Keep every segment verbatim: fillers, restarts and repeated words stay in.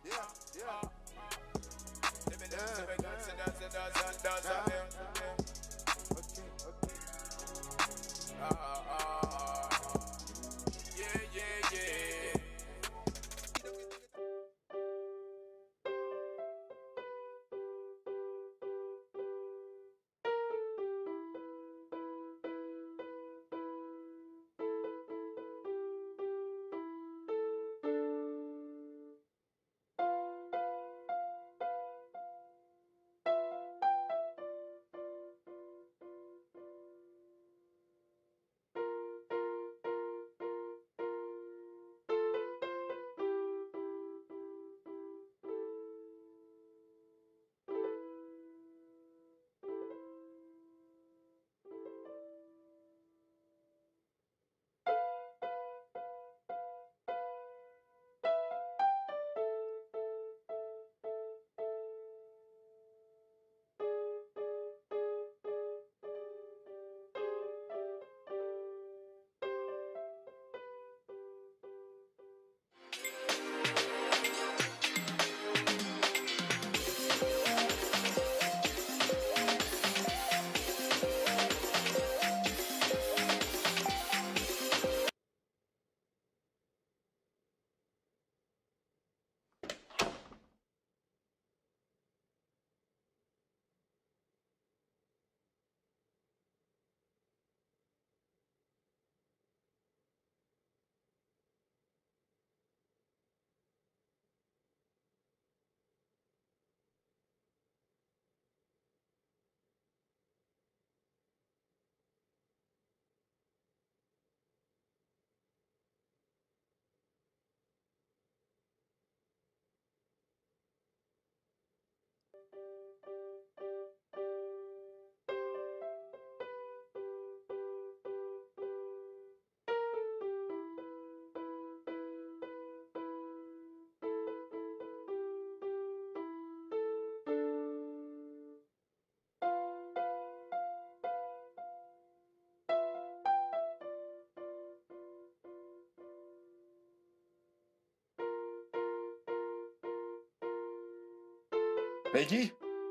Peggy?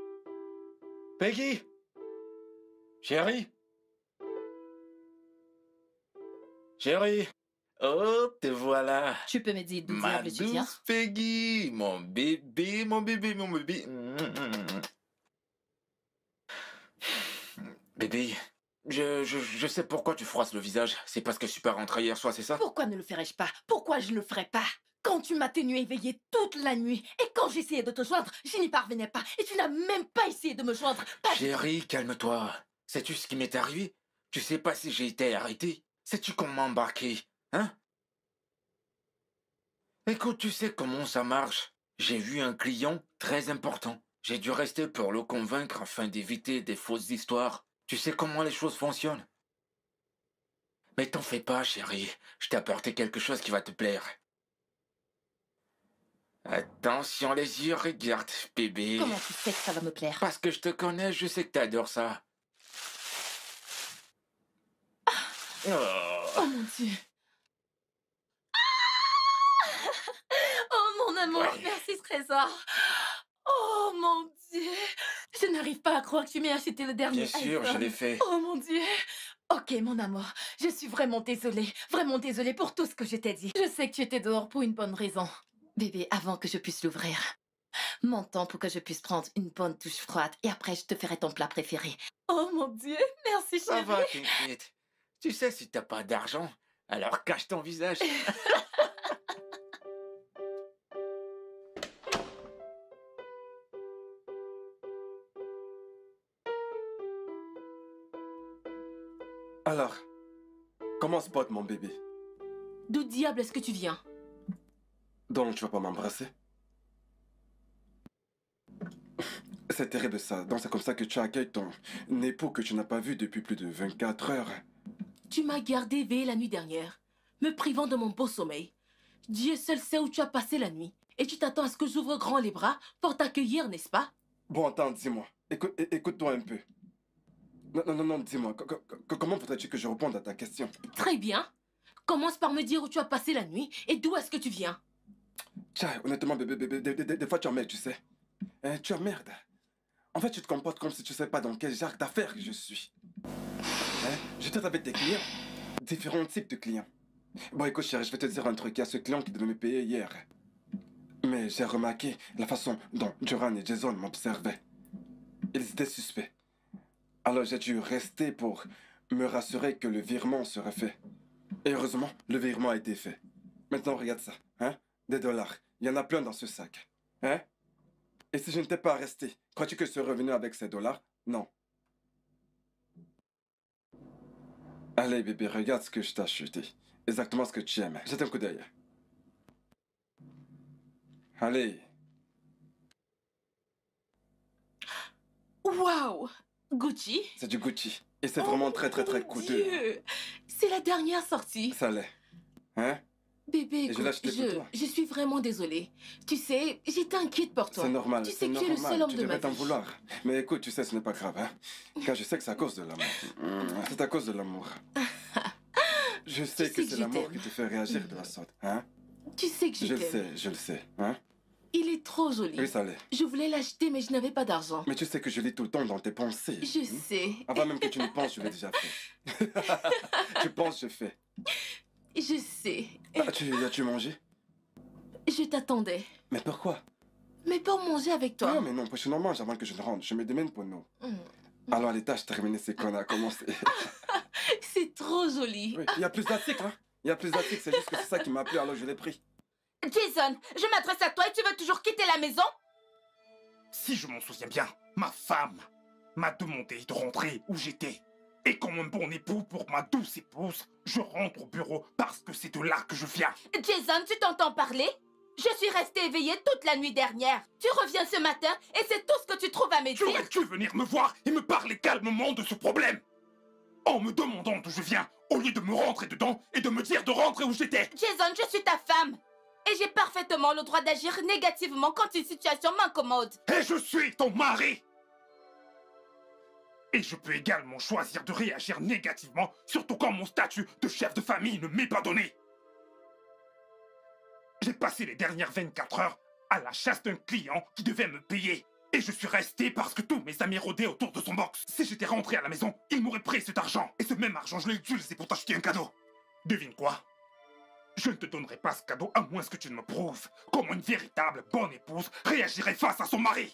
Peggy? Chérie? Chérie? Oh, te voilà. Tu peux me dire d'où Ma diable tu viens? douce Peggy, mon bébé, mon bébé, mon bébé. Bébé, je, je, je sais pourquoi tu froisses le visage. C'est parce que je suis pas rentré hier soir, c'est ça? Pourquoi ne le ferais-je pas? Pourquoi je ne le ferais pas? Quand tu m'as tenu éveillée toute la nuit, et quand j'essayais de te joindre, je n'y parvenais pas, et tu n'as même pas essayé de me joindre. Pas Chérie, calme-toi. Sais-tu ce qui m'est arrivé? Tu sais pas si j'ai été arrêté? Sais-tu qu'on m'a embarqué? Hein? Écoute, tu sais comment ça marche. J'ai vu un client très important. J'ai dû rester pour le convaincre afin d'éviter des fausses histoires. Tu sais comment les choses fonctionnent. Mais t'en fais pas, chérie. Je t'ai apporté quelque chose qui va te plaire. Attention les yeux, regarde, bébé. Comment tu sais que ça va me plaire? Parce que je te connais, je sais que t'adores ça. Ah. Oh. Oh mon Dieu. Ah. Oh mon amour, Ouais. merci trésor. Oh mon Dieu. Je n'arrive pas à croire que tu m'aies acheté le dernier Bien sûr, iPhone. je l'ai fait. Oh mon Dieu. Ok, mon amour, je suis vraiment désolée, vraiment désolée pour tout ce que je t'ai dit. Je sais que tu étais dehors pour une bonne raison. Bébé, avant que je puisse l'ouvrir, mon temps pour que je puisse prendre une bonne douche froide et après je te ferai ton plat préféré. Oh mon Dieu, merci Ça chérie. va, t'inquiète. Tu sais, si t'as pas d'argent, alors cache ton visage. Alors, comment se porte mon bébé? D'où diable est-ce que tu viens? Donc, tu vas pas m'embrasser? C'est terrible ça. Donc, c'est comme ça que tu accueilles ton époux que tu n'as pas vu depuis plus de vingt-quatre heures. Tu m'as gardé éveillée la nuit dernière, me privant de mon beau sommeil. Dieu seul sait où tu as passé la nuit. Et tu t'attends à ce que j'ouvre grand les bras pour t'accueillir, n'est-ce pas? Bon, attends, dis-moi. Écoute, é- écoute-toi un peu. Non, non, non, non, dis-moi. co- co- co- Comment voudrais-tu que je réponde à ta question? Très bien. Commence par me dire où tu as passé la nuit et d'où est-ce que tu viens. Tiens, honnêtement, bébé, bébé, des, des- des fois tu emmerdes, tu sais. Hein, tu emmerdes. En fait, tu te comportes comme si tu sais pas dans quel genre d'affaires que je suis. Hein? Je traite avec tes clients. Différents types de clients. Bon, écoute, chérie, je vais te dire un truc. Il y a ce client qui devait me payer hier. Mais j'ai remarqué la façon dont Duran et Jason m'observaient. Ils étaient suspects. Alors j'ai dû rester pour me rassurer que le virement serait fait. Et heureusement, le virement a été fait. Maintenant, regarde ça. Hein? Des dollars. Il y en a plein dans ce sac. Hein? Et si je n'étais pas resté, crois-tu que je serais revenu avec ces dollars? Non. Allez, bébé, regarde ce que je t'ai acheté. Exactement ce que tu aimes. Jette un coup d'œil. Allez. Waouh! Gucci? C'est du Gucci. Et c'est vraiment Oh, très, très, très mon coûteux. Dieu! C'est la dernière sortie. Ça l'est. Hein? Bébé, Et je écoute, l'ai acheté pour je, toi. je suis vraiment désolée. Tu sais, j'étais inquiète pour toi. C'est normal. Tu sais C'est que tu es le normal. seul homme Tu de ma devrais t'en vie. vouloir. Mais écoute, tu sais, ce n'est pas grave, hein? Car je sais que c'est à cause de l'amour. Mm, C'est à cause de l'amour. Je sais sais que que c'est je l'amour qui t'aime. te fait réagir de la sorte, hein? Tu sais que je, Je le t'aime. sais, je le sais, hein? Il est trop joli. Oui, ça l'est. Je voulais l'acheter, mais je n'avais pas d'argent. Mais tu sais que je lis tout le temps dans tes pensées. Je hmm? sais. Avant même que tu ne penses, je l'ai déjà fait. Tu penses, je fais. Je sais. Ah, tu, as-tu mangé? Je t'attendais. Mais pourquoi? Mais pour manger avec toi. Non, mais non, prochainement, mange avant que je ne rentre. Je me demande pour nous. Mm. Alors, les tâches terminées, c'est qu'on a commencé. C'est trop joli. Oui, il y a plus d'articles, hein? Il y a plus d'articles, c'est juste que c'est ça qui m'a plu, alors je l'ai pris. Jason, je m'adresse à toi et tu veux toujours quitter la maison? Si je m'en souviens bien, ma femme m'a demandé de rentrer où j'étais. Et comme un bon époux pour ma douce épouse, je rentre au bureau parce que c'est de là que je viens. Jason, tu t'entends parler? Je suis restée éveillée toute la nuit dernière. Tu reviens ce matin et c'est tout ce que tu trouves à me Tu dire? aurais dû venir me voir et me parler calmement de ce problème. En me demandant d'où je viens, au lieu de me rentrer dedans et de me dire de rentrer où j'étais. Jason, je suis ta femme. Et j'ai parfaitement le droit d'agir négativement quand une situation m'incommode. Et je suis ton mari. Et je peux également choisir de réagir négativement, surtout quand mon statut de chef de famille ne m'est pas donné. J'ai passé les dernières vingt-quatre heures à la chasse d'un client qui devait me payer. Et je suis resté parce que tous mes amis rôdaient autour de son box. Si j'étais rentré à la maison, il m'aurait pris cet argent. Et ce même argent, je l'ai utilisé pour t'acheter un cadeau. Devine quoi? Je ne te donnerai pas ce cadeau à moins que tu ne me prouves comment une véritable bonne épouse réagirait face à son mari.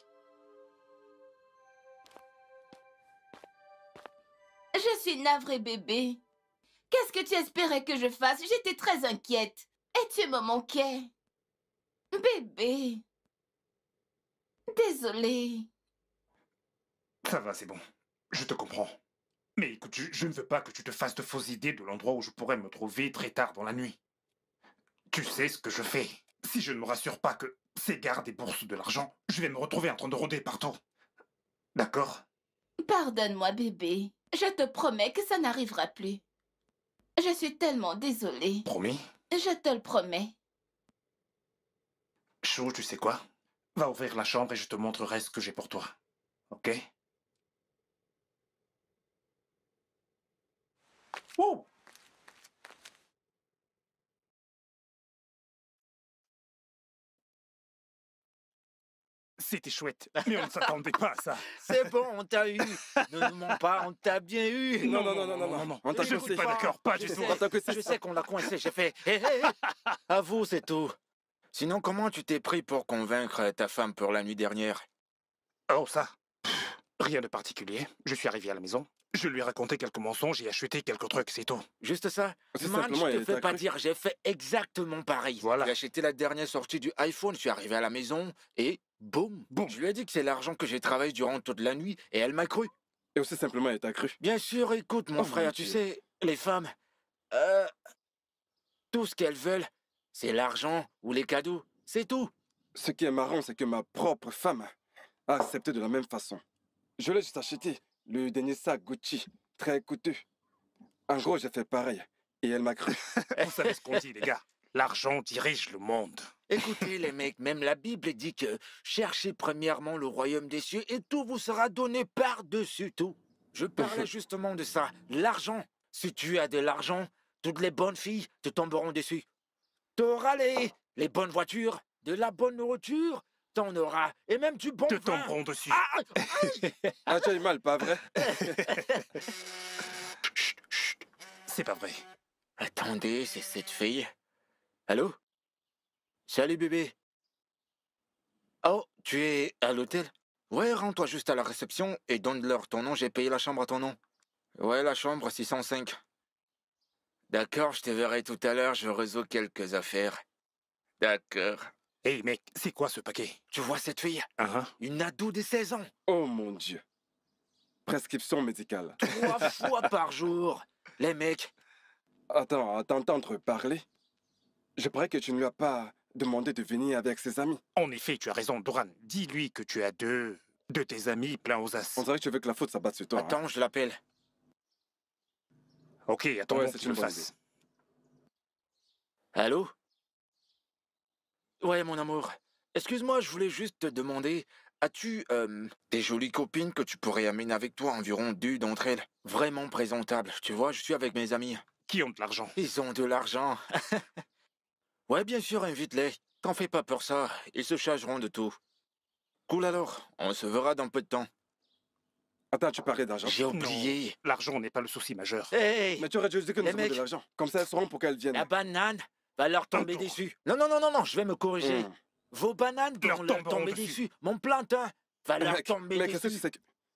Je suis navrée, bébé. Qu'est-ce que tu espérais que je fasse? J'étais très inquiète. Et tu me manquais. Bébé. Désolée. Ça va, c'est bon. Je te comprends. Mais écoute, je, je ne veux pas que tu te fasses de fausses idées de l'endroit où je pourrais me trouver très tard dans la nuit. Tu sais ce que je fais. Si je ne me rassure pas que ces gardes et bourses de l'argent, je vais me retrouver en train de rôder partout. D'accord? Pardonne-moi, bébé. Je te promets que ça n'arrivera plus. Je suis tellement désolée. Promis? Je te le promets. Chou, tu sais quoi? Va ouvrir la chambre et je te montrerai ce que j'ai pour toi. Ok? Oh! C'était chouette, mais on ne s'attendait pas à ça. C'est bon, on t'a eu. Ne nous mens pas, on t'a bien eu. Non, non, non, non, non, non. On t'a Je ne coincé. suis pas d'accord, pas Je du sais, tout. On t'a coincé. je sais qu'on l'a coincé, j'ai fait. Hé, hé, hé. À vous, c'est tout. Sinon, comment tu t'es pris pour convaincre ta femme pour la nuit dernière? Oh, ça? Pff, rien de particulier. Je suis arrivé à la maison. Je lui ai raconté quelques mensonges et acheté quelques trucs, c'est tout. Juste ça? C'est Man, simplement, je il te t'a fais pas cru. dire, j'ai fait exactement pareil. Voilà. J'ai acheté la dernière sortie du iPhone, je suis arrivé à la maison et boum. Boum. Je lui ai dit que c'est l'argent que j'ai travaillé durant toute la nuit et elle m'a cru. Et aussi simplement, il t'a cru. Bien sûr, écoute, mon Oh, frère, mon tu Dieu. sais, les femmes, euh, tout ce qu'elles veulent, c'est l'argent ou les cadeaux, c'est tout. Ce qui est marrant, c'est que ma propre femme a accepté de la même façon. Je l'ai juste acheté, le dernier sac Gucci, très coûteux. En gros, j'ai fait pareil. Et elle m'a cru. Vous savez ce qu'on dit, les gars. L'argent dirige le monde. Écoutez, les mecs, même la Bible dit que cherchez premièrement le royaume des cieux et tout vous sera donné par-dessus tout. Je parlais justement de ça, l'argent. Si tu as de l'argent, toutes les bonnes filles te tomberont dessus. T'auras les, les bonnes voitures, de la bonne nourriture, t'en auras. Et même du bon Te vin. tomberont dessus. Ah, Ah, tu as eu mal, pas vrai? Chut, chut. C'est pas vrai. attendez, c'est cette fille. Allô? Salut bébé. Oh, tu es à l'hôtel? Ouais, rends-toi juste à la réception et donne-leur ton nom, j'ai payé la chambre à ton nom. Ouais, la chambre six cent cinq. D'accord, je te verrai tout à l'heure, je résous quelques affaires. D'accord. Hey mec, c'est quoi ce paquet? Tu vois cette fille? Hein? Une ado de seize ans. Oh mon Dieu. Prescription médicale. Trois fois par jour. Les mecs, Attends, à t'entendre parler, je crois que tu ne lui as pas demandé de venir avec ses amis. En effet, tu as raison, Doran. Dis-lui que tu as deux de tes amis pleins aux as. On dirait que tu veux que la faute s'abatte sur toi. hein. attends, je l'appelle. Ok, attends Ouais, bon c'est qu'il une le bonne fasse. Allô? Ouais, mon amour. Excuse-moi, je voulais juste te demander, as-tu euh, des jolies copines que tu pourrais amener avec toi, environ deux d'entre elles? Vraiment présentables, tu vois, je suis avec mes amis. Qui ont de l'argent? Ils ont de l'argent. Ouais, bien sûr, invite-les. T'en fais pas pour ça, ils se chargeront de tout. Cool alors, on se verra dans peu de temps. Attends, tu parlais d'argent. J'ai oublié. L'argent n'est pas le souci majeur. Hey! Mais tu aurais dû dire que nous Les avons de mecs. l'argent. Comme ça, elles sauront pour qu'elles viennent. La banane va leur tomber Attends. dessus. Non, non, non, non, non, je vais me corriger. Hum. Vos bananes Leur vont leur tomberont tomber dessus. dessus. Mon plantain va leur Mec, tomber mais qu'est-ce que dessus. tu sais que...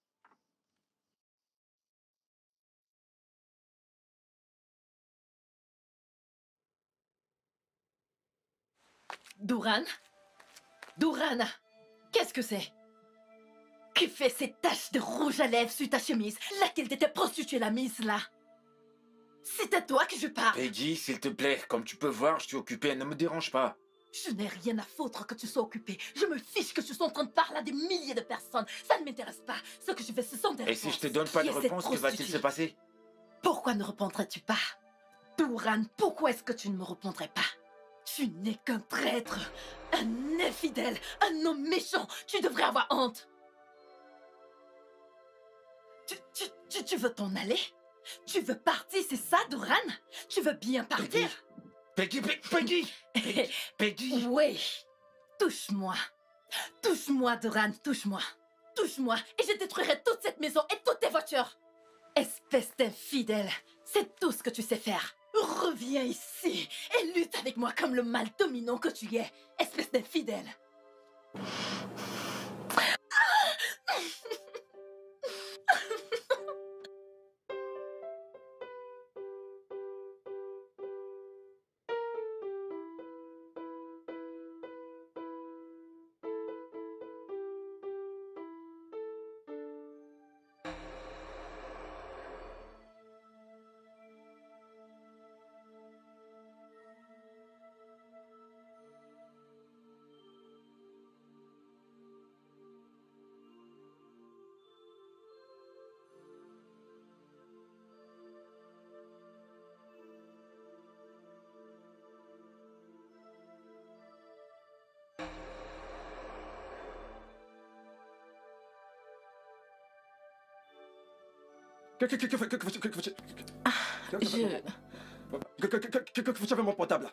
Douran? Douran, qu'est-ce que c'est? Qui fait ces taches de rouge à lèvres sur ta chemise? Laquelle de tes prostituées l'a mise là? C'est à toi que je parle. Peggy, s'il te plaît, comme tu peux voir, je suis occupé, ne me dérange pas. Je n'ai rien à foutre que tu sois occupé. Je me fiche que tu sois en train de parler à des milliers de personnes. Ça ne m'intéresse pas. Ce que je fais, ce sont des Et si je te réponses. donne pas Qui de est cette réponse, que va-t-il se prostituée? passer? Pourquoi ne répondrais-tu pas? Douran, pourquoi est-ce que tu ne me répondrais pas? Tu n'es qu'un traître, un infidèle, un homme méchant. Tu devrais avoir honte. Tu, tu, tu, tu veux t'en aller? Tu veux partir, c'est ça, Douran? Tu veux bien partir? Peggy, Pe- Peggy, Peggy, Peggy. Oui. Touche-moi. Touche-moi, Douran, touche-moi. Touche-moi et je détruirai toute cette maison et toutes tes voitures. Espèce d'infidèle, c'est tout ce que tu sais faire. Reviens ici et lutte avec moi comme le mâle dominant que tu es. Espèce d'infidèle. Que que que que que que que que que que Je... que que que que que que tu avais mon portable?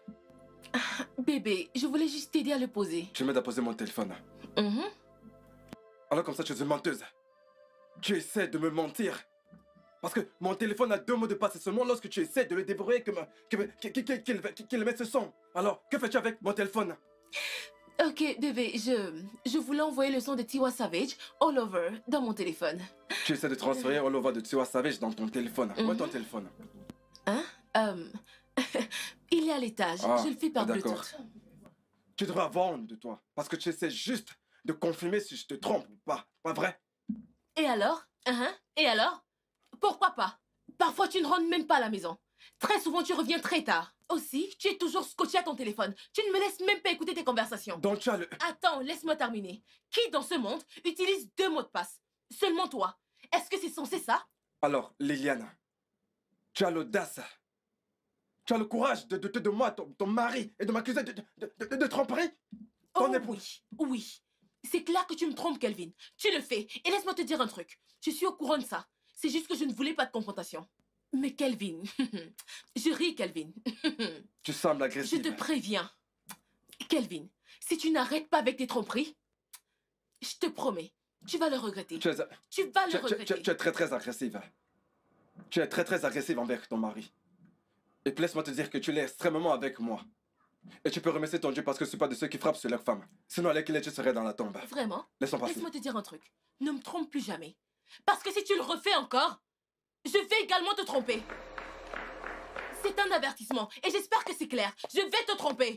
Bébé, je voulais juste t'aider à le poser. Tu m'aides à poser mon téléphone. Mhm. Alors comme ça, tu es une menteuse. Tu essaies de me mentir. Parce que mon téléphone a deux mots de passe. C'est seulement lorsque tu essaies de le débrouiller que me- que me- qu'il qu'il- qu'il- qu'il- qu'il met ce son. Alors, que fais-tu avec mon téléphone? Ok, bébé, je... Je voulais envoyer le son de Tiwa Savage all over dans mon téléphone. Tu essaies de transférer All Over de Tiwa Savage dans ton téléphone. Où est ton Mhm. téléphone? Hein? Euh... Il est à l'étage. Ah, je le fais par d'accord. Bluetooth. Tu devrais avoir honte de toi. Parce que tu essaies juste de confirmer si je te trompe ou pas. Pas vrai? Et alors? Hein? Et alors? Pourquoi pas? Parfois, tu ne rentres même pas à la maison. Très souvent, tu reviens très tard. Aussi, tu es toujours scotché à ton téléphone. Tu ne me laisses même pas écouter tes conversations. Donc tu as le... Attends, laisse-moi terminer. Qui dans ce monde utilise deux mots de passe? Seulement toi. Est-ce que c'est censé ça? Alors, Liliane, tu as l'audace. Tu as le courage de, de, de, de moi, ton, ton mari, et de m'accuser de, de, de, de, de tromperie? Ton Oh époux. oui, oui. C'est clair que tu me trompes, Kelvin. Tu le fais. Et laisse-moi te dire un truc. Je suis au courant de ça. C'est juste que je ne voulais pas de confrontation. Mais Kelvin, je ris, Kelvin. Tu sembles Je agressive. te préviens. Kelvin, si tu n'arrêtes pas avec tes tromperies, je te promets, tu vas le regretter. Tu es, Tu vas tu, le tu- regretter. tu- tu es très très agressive. Tu es très très agressive envers ton mari. Et puis laisse-moi te dire que tu l'es extrêmement avec moi. Et tu peux remercier ton Dieu parce que je suis pas de ceux qui frappent sur leur femme. Sinon, avec qui tu serais dans la tombe. Vraiment? Laisse-moi passer. Laisse-moi te dire un truc. Ne me trompe plus jamais. Parce que si tu le refais encore, je vais également te tromper. C'est un avertissement et j'espère que c'est clair. Je vais te tromper.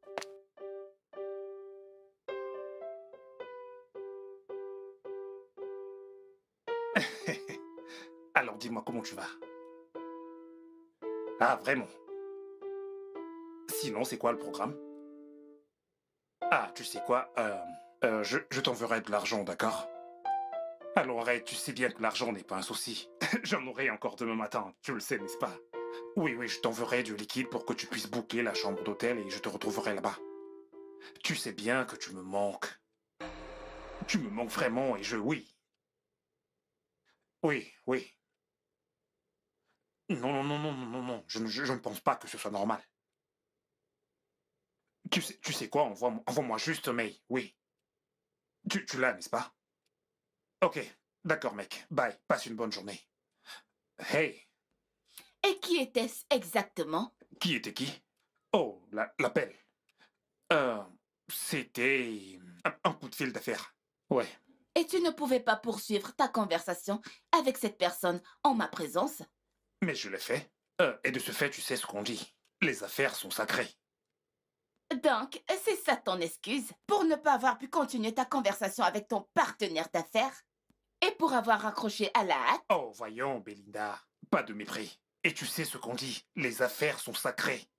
Alors dis-moi comment tu vas. Ah, vraiment? Sinon, c'est quoi le programme? Ah, tu sais quoi? Euh, euh, je, je t'enverrai de l'argent, d'accord? Alors arrête, tu sais bien que l'argent n'est pas un souci. J'en aurai encore demain matin, tu le sais, n'est-ce pas? Oui, oui, je t'enverrai du liquide pour que tu puisses booker la chambre d'hôtel et je te retrouverai là-bas. Tu sais bien que tu me manques. Tu me manques vraiment et je... Oui. Oui, oui. Non, non, non, non, non, non, non. Je, ne- je, je ne pense pas que ce soit normal. Tu sais, tu sais quoi? Envoie-moi envoie-moi juste un mail, oui. Tu, tu l'as, n'est-ce pas? Ok, d'accord, mec. Bye, passe une bonne journée. Hey, Et qui était-ce exactement? qui était qui? Oh, la- l'appel. Euh, c'était un, un coup de fil d'affaires. Ouais. Et tu ne pouvais pas poursuivre ta conversation avec cette personne en ma présence? Mais je l'ai fait. Euh, et de ce fait, tu sais ce qu'on dit. Les affaires sont sacrées. Donc, c'est ça ton excuse pour ne pas avoir pu continuer ta conversation avec ton partenaire d'affaires? Et pour avoir raccroché à la hâte? Oh, voyons, Belinda. Pas de mépris. Et tu sais ce qu'on dit. Les affaires sont sacrées.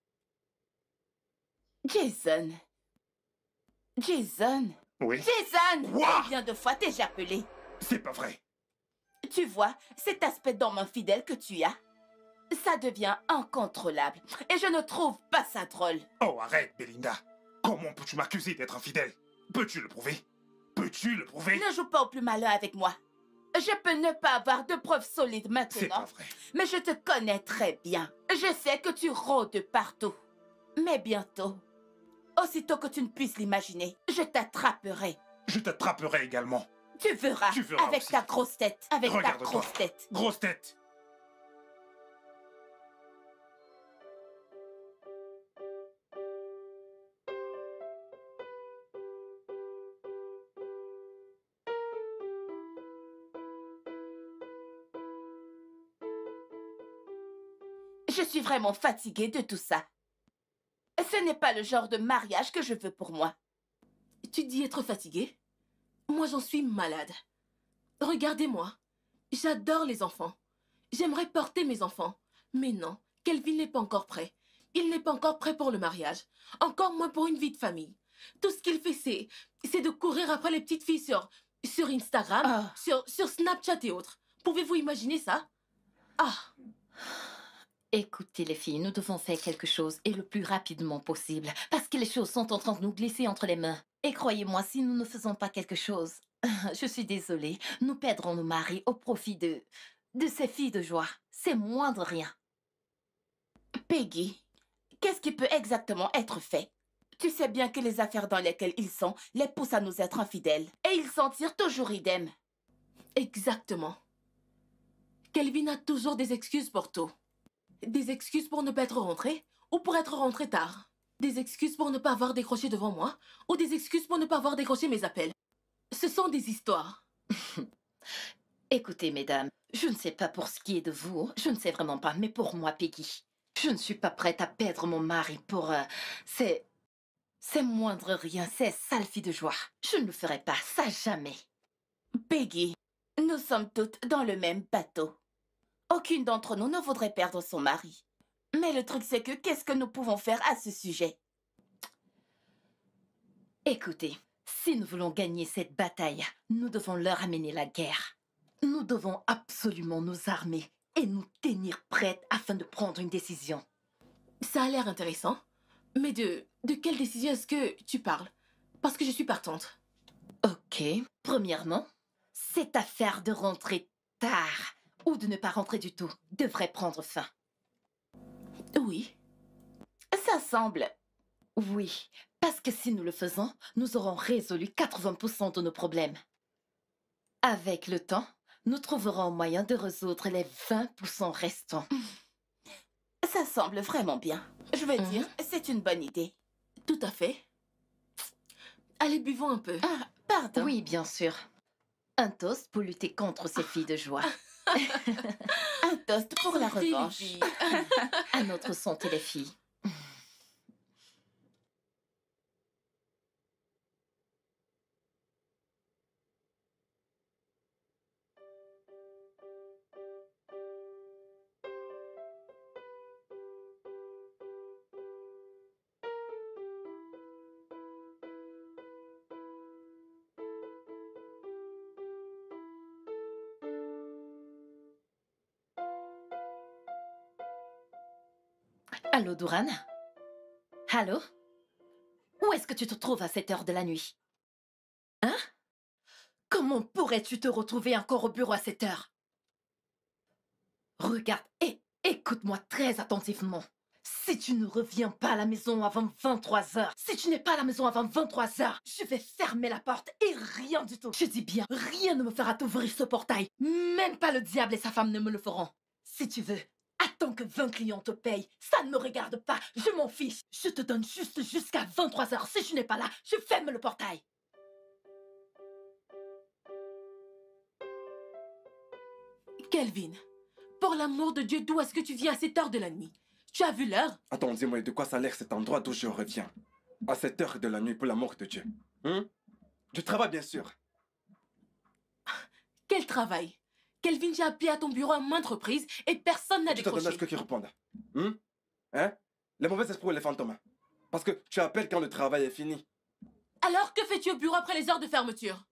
Jason. Jason. Oui? Jason! Quoi? Combien de fois t'ai-je appelé? C'est pas vrai. Tu vois, cet aspect d'homme infidèle que tu as, ça devient incontrôlable. Et je ne trouve pas ça drôle. Oh, arrête, Belinda. Comment peux-tu m'accuser d'être infidèle? Peux-tu le prouver? Peux-tu le prouver? Ne joue pas au plus malin avec moi. Je peux ne pas avoir de preuves solides C'est pas maintenant, vrai. mais je te connais très bien. Je sais que tu rôdes partout. Mais bientôt, aussitôt que tu ne puisses l'imaginer, je t'attraperai. Je t'attraperai également. Tu verras, Tu verras avec aussi. ta grosse tête, avec ta Regarde-toi. grosse tête. Grosse tête. Je suis vraiment fatiguée de tout ça. Ce n'est pas le genre de mariage que je veux pour moi. Tu dis être fatiguée? Moi, j'en suis malade. Regardez-moi. J'adore les enfants. J'aimerais porter mes enfants. Mais non, Kelvin n'est pas encore prêt. Il n'est pas encore prêt pour le mariage. Encore moins pour une vie de famille. Tout ce qu'il fait, c'est... c'est de courir après les petites filles sur... sur Instagram, Ah. sur, sur Snapchat et autres. Pouvez-vous imaginer ça? Ah, Écoutez les filles, nous devons faire quelque chose et le plus rapidement possible parce que les choses sont en train de nous glisser entre les mains. Et croyez-moi, si nous ne faisons pas quelque chose, je suis désolée, nous perdrons nos maris au profit de... de ces filles de joie. C'est moins de rien. Peggy, qu'est-ce qui peut exactement être fait? Tu sais bien que les affaires dans lesquelles ils sont les poussent à nous être infidèles. Et ils s'en tirent toujours idem. exactement. Kelvin a toujours des excuses pour tout. Des excuses pour ne pas être rentré ou pour être rentré tard. Des excuses pour ne pas avoir décroché devant moi ou des excuses pour ne pas avoir décroché mes appels. Ce sont des histoires. Écoutez, mesdames, je ne sais pas pour ce qui est de vous, je ne sais vraiment pas, mais pour moi, Peggy, je ne suis pas prête à perdre mon mari pour... euh, c'est... c'est moindre rien, c'est sale fille de joie. Je ne le ferai pas, ça jamais. Peggy, nous sommes toutes dans le même bateau. Aucune d'entre nous ne voudrait perdre son mari. Mais le truc c'est que qu'est-ce que nous pouvons faire à ce sujet? Écoutez, si nous voulons gagner cette bataille, nous devons leur amener la guerre. Nous devons absolument nous armer et nous tenir prêtes afin de prendre une décision. Ça a l'air intéressant. Mais de, de quelle décision est-ce que tu parles? Parce que je suis partante. Ok. Premièrement, cette affaire de rentrer tard ou de ne pas rentrer du tout devrait prendre fin. Oui. Ça semble Oui, parce que si nous le faisons, nous aurons résolu quatre-vingts pour cent de nos problèmes. Avec le temps, nous trouverons un moyen de résoudre les vingt pour cent restants. Ça semble vraiment bien. Je veux Mhm. dire, c'est une bonne idée. Tout à fait. Allez, buvons un peu. Ah, pardon. Oui, bien sûr. Un toast pour lutter contre ces filles de joie. Un toast pour la Santé, les revanche. filles. À notre santé, les filles. Allô, Douran? Allô? Où est-ce que tu te trouves à cette heure de la nuit? Hein? Comment pourrais-tu te retrouver encore au bureau à cette heure? Regarde et écoute-moi très attentivement. Si tu ne reviens pas à la maison avant vingt-trois heures, si tu n'es pas à la maison avant vingt-trois heures, je vais fermer la porte et rien du tout. Je dis bien, rien ne me fera t'ouvrir ce portail. Même pas le diable et sa femme ne me le feront. Si tu veux, attends que vingt clients te payent. Ça ne me regarde pas, je m'en fiche. Je te donne juste jusqu'à vingt-trois heures. Si je n'es pas là, je ferme le portail. Kelvin, pour l'amour de Dieu, d'où est-ce que tu viens à cette heure de la nuit? Tu as vu l'heure? Attends, dis-moi, de quoi ça a l'air cet endroit d'où je reviens? À cette heure de la nuit, pour l'amour de Dieu. Hein? Du travail, bien sûr. Quel travail? Kelvin, j'ai appelé à ton bureau à maintes reprises et personne n'a Tu t'attendais à décroché. ce que qu'ils répondent. Hein? Hein? Les mauvais esprits ou les fantômes? Parce que tu appelles quand le travail est fini. Alors, que fais-tu au bureau après les heures de fermeture?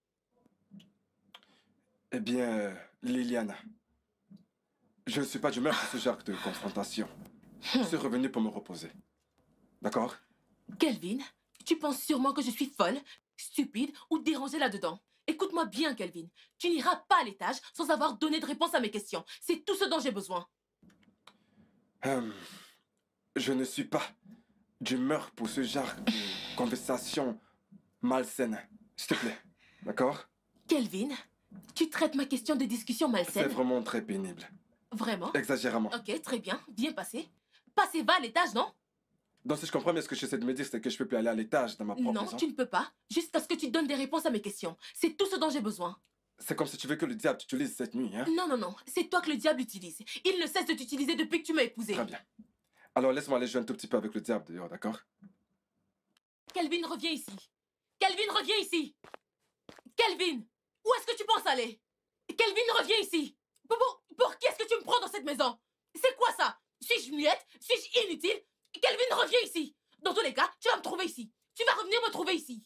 Eh bien, euh, Liliana, je ne suis pas d'humeur pour ce genre de confrontation. Je suis revenu pour me reposer. D'accord? Kelvin, tu penses sûrement que je suis folle, stupide ou dérangée là-dedans. Écoute-moi bien, Kelvin. Tu n'iras pas à l'étage sans avoir donné de réponse à mes questions. C'est tout ce dont j'ai besoin. Hum, je ne suis pas d'humeur pour ce genre de conversation malsaine. S'il te plaît. D'accord? Kelvin, tu traites ma question de discussion C'est malsaine? vraiment très pénible. Vraiment? Exagérément. Ok, très bien. Bien passé. Passez, va à l'étage, non? Donc si je comprends bien, ce que j'essaie de me dire, c'est que je peux plus aller à l'étage dans ma propre Non, maison. tu ne peux pas. Jusqu'à ce que tu donnes des réponses à mes questions. C'est tout ce dont j'ai besoin. C'est comme si tu veux que le diable t'utilise cette nuit, hein? Non, non, non. C'est toi que le diable utilise. Il ne cesse de t'utiliser depuis que tu m'as épousé. Très bien. Alors laisse-moi aller jouer un tout petit peu avec le diable dehors, d'accord? Kelvin, reviens ici. Kelvin, reviens ici. Kelvin, où est-ce que tu penses aller? Kelvin, reviens ici. Pour, pour, pour qui est-ce que tu me prends dans cette maison? C'est quoi ça? Suis-je muette? Suis-je inutile? Kelvin, reviens ici. Dans tous les cas, tu vas me trouver ici. Tu vas revenir me trouver ici.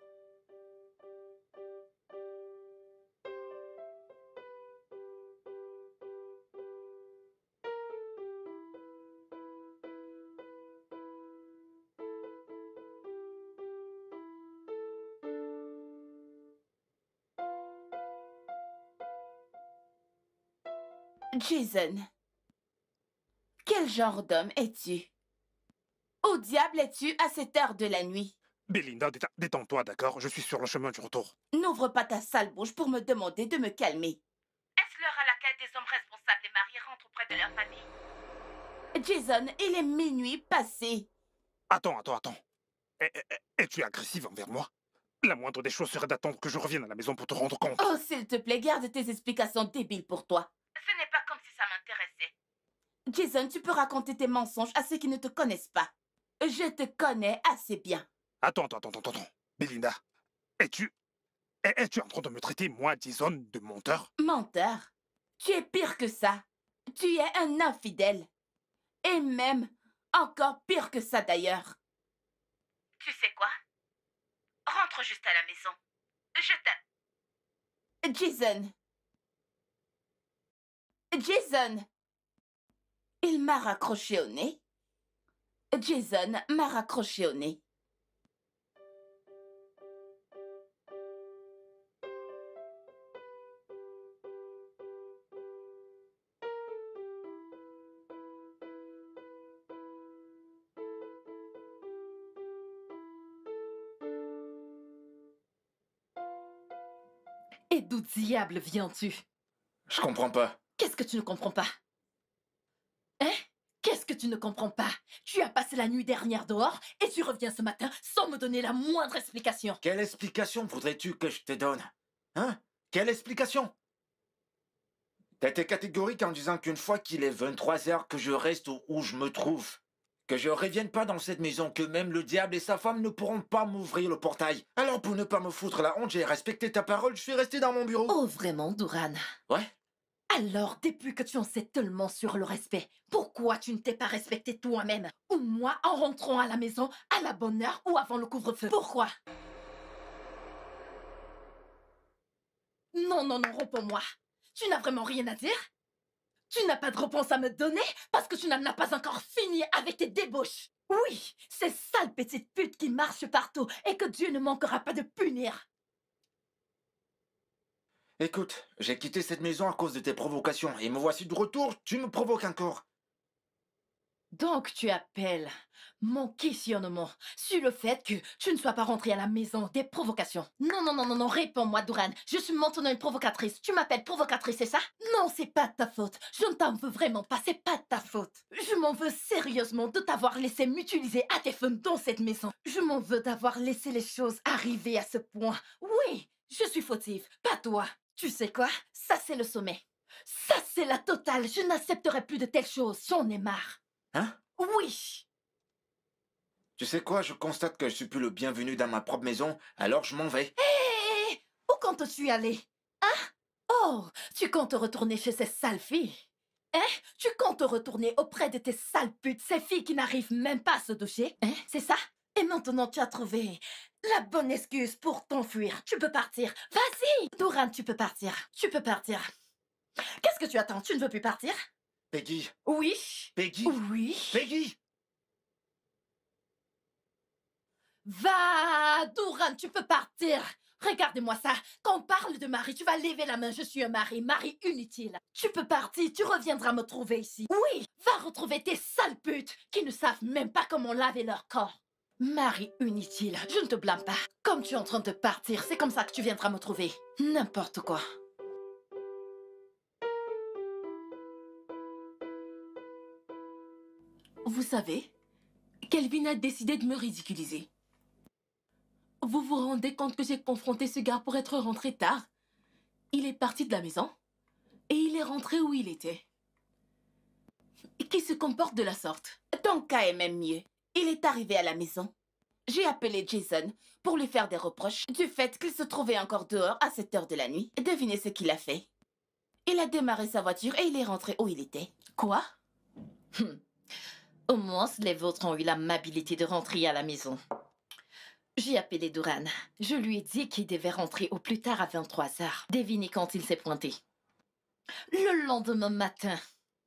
Jason, quel genre d'homme es-tu? Au diable es-tu à cette heure de la nuit? Belinda, déta- détends-toi, d'accord? Je suis sur le chemin du retour. N'ouvre pas ta sale bouche pour me demander de me calmer. Est-ce l'heure à laquelle des hommes responsables et mariés rentrent auprès de leur famille? Jason, il est minuit passé. Attends, attends, attends. Es- es- Es-tu agressive envers moi? La moindre des choses serait d'attendre que je revienne à la maison pour te rendre compte. Oh, s'il te plaît, garde tes explications débiles pour toi. Ce n'est pas comme si ça m'intéressait. Jason, tu peux raconter tes mensonges à ceux qui ne te connaissent pas. Je te connais assez bien. Attends, attends, attends, attends, attends. Belinda, es-tu... es- es-tu en train de me traiter, moi, Jason, de menteur? Menteur. Tu es pire que ça. Tu es un infidèle. Et même encore pire que ça d'ailleurs. Tu sais quoi? Rentre juste à la maison. Je t'aime. Jason. Jason. Il m'a raccroché au nez. Jason m'a raccroché au nez. Et d'où diable viens-tu? Je comprends pas. Qu'est-ce que tu ne comprends pas? Hein? Qu'est-ce que tu ne comprends pas? Tu as passé la nuit dernière dehors et tu reviens ce matin sans me donner la moindre explication. Quelle explication voudrais-tu que je te donne? Hein? Quelle explication? T'as été catégorique en disant qu'une fois qu'il est vingt-trois heures, que je reste où, où je me trouve. Que je revienne pas dans cette maison, que même le diable et sa femme ne pourront pas m'ouvrir le portail. Alors pour ne pas me foutre la honte, j'ai respecté ta parole, je suis resté dans mon bureau. Oh vraiment, Duran? Ouais? Alors, depuis que tu en sais tellement sur le respect, pourquoi tu ne t'es pas respecté toi-même? Ou moi en rentrant à la maison à la bonne heure ou avant le couvre-feu? Pourquoi? Non, non, non, réponds-moi. Tu n'as vraiment rien à dire? Tu n'as pas de réponse à me donner parce que tu n'en as pas encore fini avec tes débauches. Oui, ces sales petites putes qui marchent partout et que Dieu ne manquera pas de punir. Écoute, j'ai quitté cette maison à cause de tes provocations, et me voici de retour, tu me provoques encore. Donc tu appelles mon questionnement sur le fait que tu ne sois pas rentré à la maison des provocations. Non, non, non, non, non, réponds-moi, Duran. Je suis maintenant une provocatrice. Tu m'appelles provocatrice, c'est ça? Non, c'est pas de ta faute. Je ne t'en veux vraiment pas, c'est pas de ta faute. Je m'en veux sérieusement de t'avoir laissé m'utiliser à tes fins dans cette maison. Je m'en veux d'avoir laissé les choses arriver à ce point. Oui, je suis fautive, pas toi. Tu sais quoi? Ça, c'est le sommet. Ça, c'est la totale. Je n'accepterai plus de telles choses. J'en ai marre. Hein? Oui. Tu sais quoi, je constate que je suis plus le bienvenu dans ma propre maison, alors je m'en vais. Hé, où comptes-tu aller? Hein? Oh, tu comptes retourner chez ces sales filles? Hein? Tu comptes retourner auprès de tes sales putes, ces filles qui n'arrivent même pas à se doucher? Hein? C'est ça? Et maintenant, tu as trouvé la bonne excuse pour t'enfuir. Tu peux partir. Vas-y! Duran, tu peux partir. Tu peux partir. Qu'est-ce que tu attends? Tu ne veux plus partir? Peggy, Oui. Peggy, Oui. Peggy! Va, Duran, tu peux partir. Regardez-moi ça. Quand on parle de mari, tu vas lever la main. Je suis un mari, mari inutile. Tu peux partir, tu reviendras me trouver ici. Oui, va retrouver tes sales putes qui ne savent même pas comment laver leur corps. Mari inutile, je ne te blâme pas. Comme tu es en train de partir, c'est comme ça que tu viendras me trouver. N'importe quoi. Vous savez, Kelvin a décidé de me ridiculiser. Vous vous rendez compte que j'ai confronté ce gars pour être rentré tard? Il est parti de la maison et il est rentré où il était. Et qui se comporte de la sorte. Ton cas est même mieux. Il est arrivé à la maison. J'ai appelé Jason pour lui faire des reproches du fait qu'il se trouvait encore dehors à cette heure de la nuit. Devinez ce qu'il a fait. Il a démarré sa voiture et il est rentré où il était. Quoi? Hum. Au moins, les vôtres ont eu l'amabilité de rentrer à la maison. J'ai appelé Duran. Je lui ai dit qu'il devait rentrer au plus tard à vingt-trois heures. Devinez quand il s'est pointé. Le lendemain matin.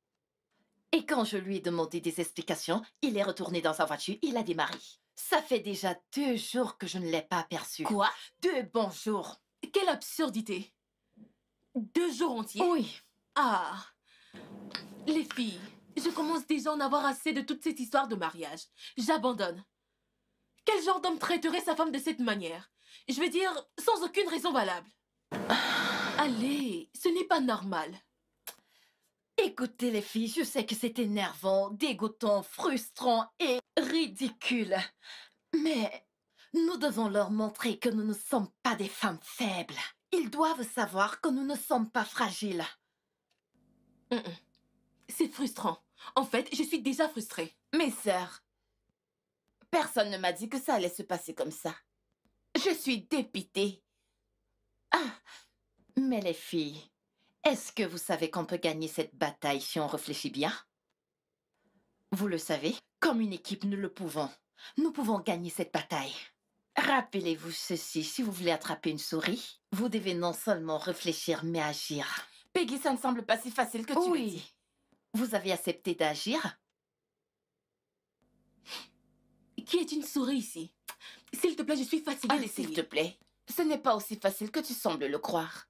Et quand je lui ai demandé des explications, il est retourné dans sa voiture, il a démarré. Ça fait déjà deux jours que je ne l'ai pas aperçu. Quoi? Deux bons jours. Quelle absurdité. Deux jours entiers? Oui. Ah. Les filles, je commence déjà à en avoir assez de toute cette histoire de mariage. J'abandonne. Quel genre d'homme traiterait sa femme de cette manière? Je veux dire, sans aucune raison valable. Allez, ce n'est pas normal. Écoutez les filles, je sais que c'est énervant, dégoûtant, frustrant et ridicule. Mais nous devons leur montrer que nous ne sommes pas des femmes faibles. Ils doivent savoir que nous ne sommes pas fragiles. Mm -mm. C'est frustrant. En fait, je suis déjà frustrée. Mes sœurs, personne ne m'a dit que ça allait se passer comme ça. Je suis dépitée. Ah, mais les filles, est-ce que vous savez qu'on peut gagner cette bataille si on réfléchit bien? Vous le savez, comme une équipe, nous le pouvons. Nous pouvons gagner cette bataille. Rappelez-vous ceci, si vous voulez attraper une souris, vous devez non seulement réfléchir, mais agir. Peggy, ça ne semble pas si facile que tu Oui. le dis. Vous avez accepté d'agir? Qui est une souris ici? S'il te plaît, je suis fatiguée Allez, s'il te d'essayer. plaît. Ce n'est pas aussi facile que tu sembles le croire.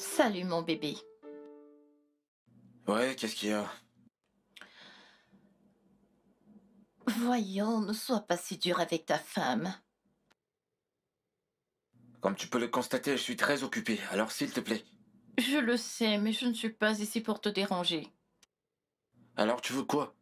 Salut mon bébé. Ouais, qu'est-ce qu'il y a? Voyons, ne sois pas si dur avec ta femme. Comme tu peux le constater, je suis très occupé, alors s'il te plaît. Je le sais, mais je ne suis pas ici pour te déranger. Alors tu veux quoi?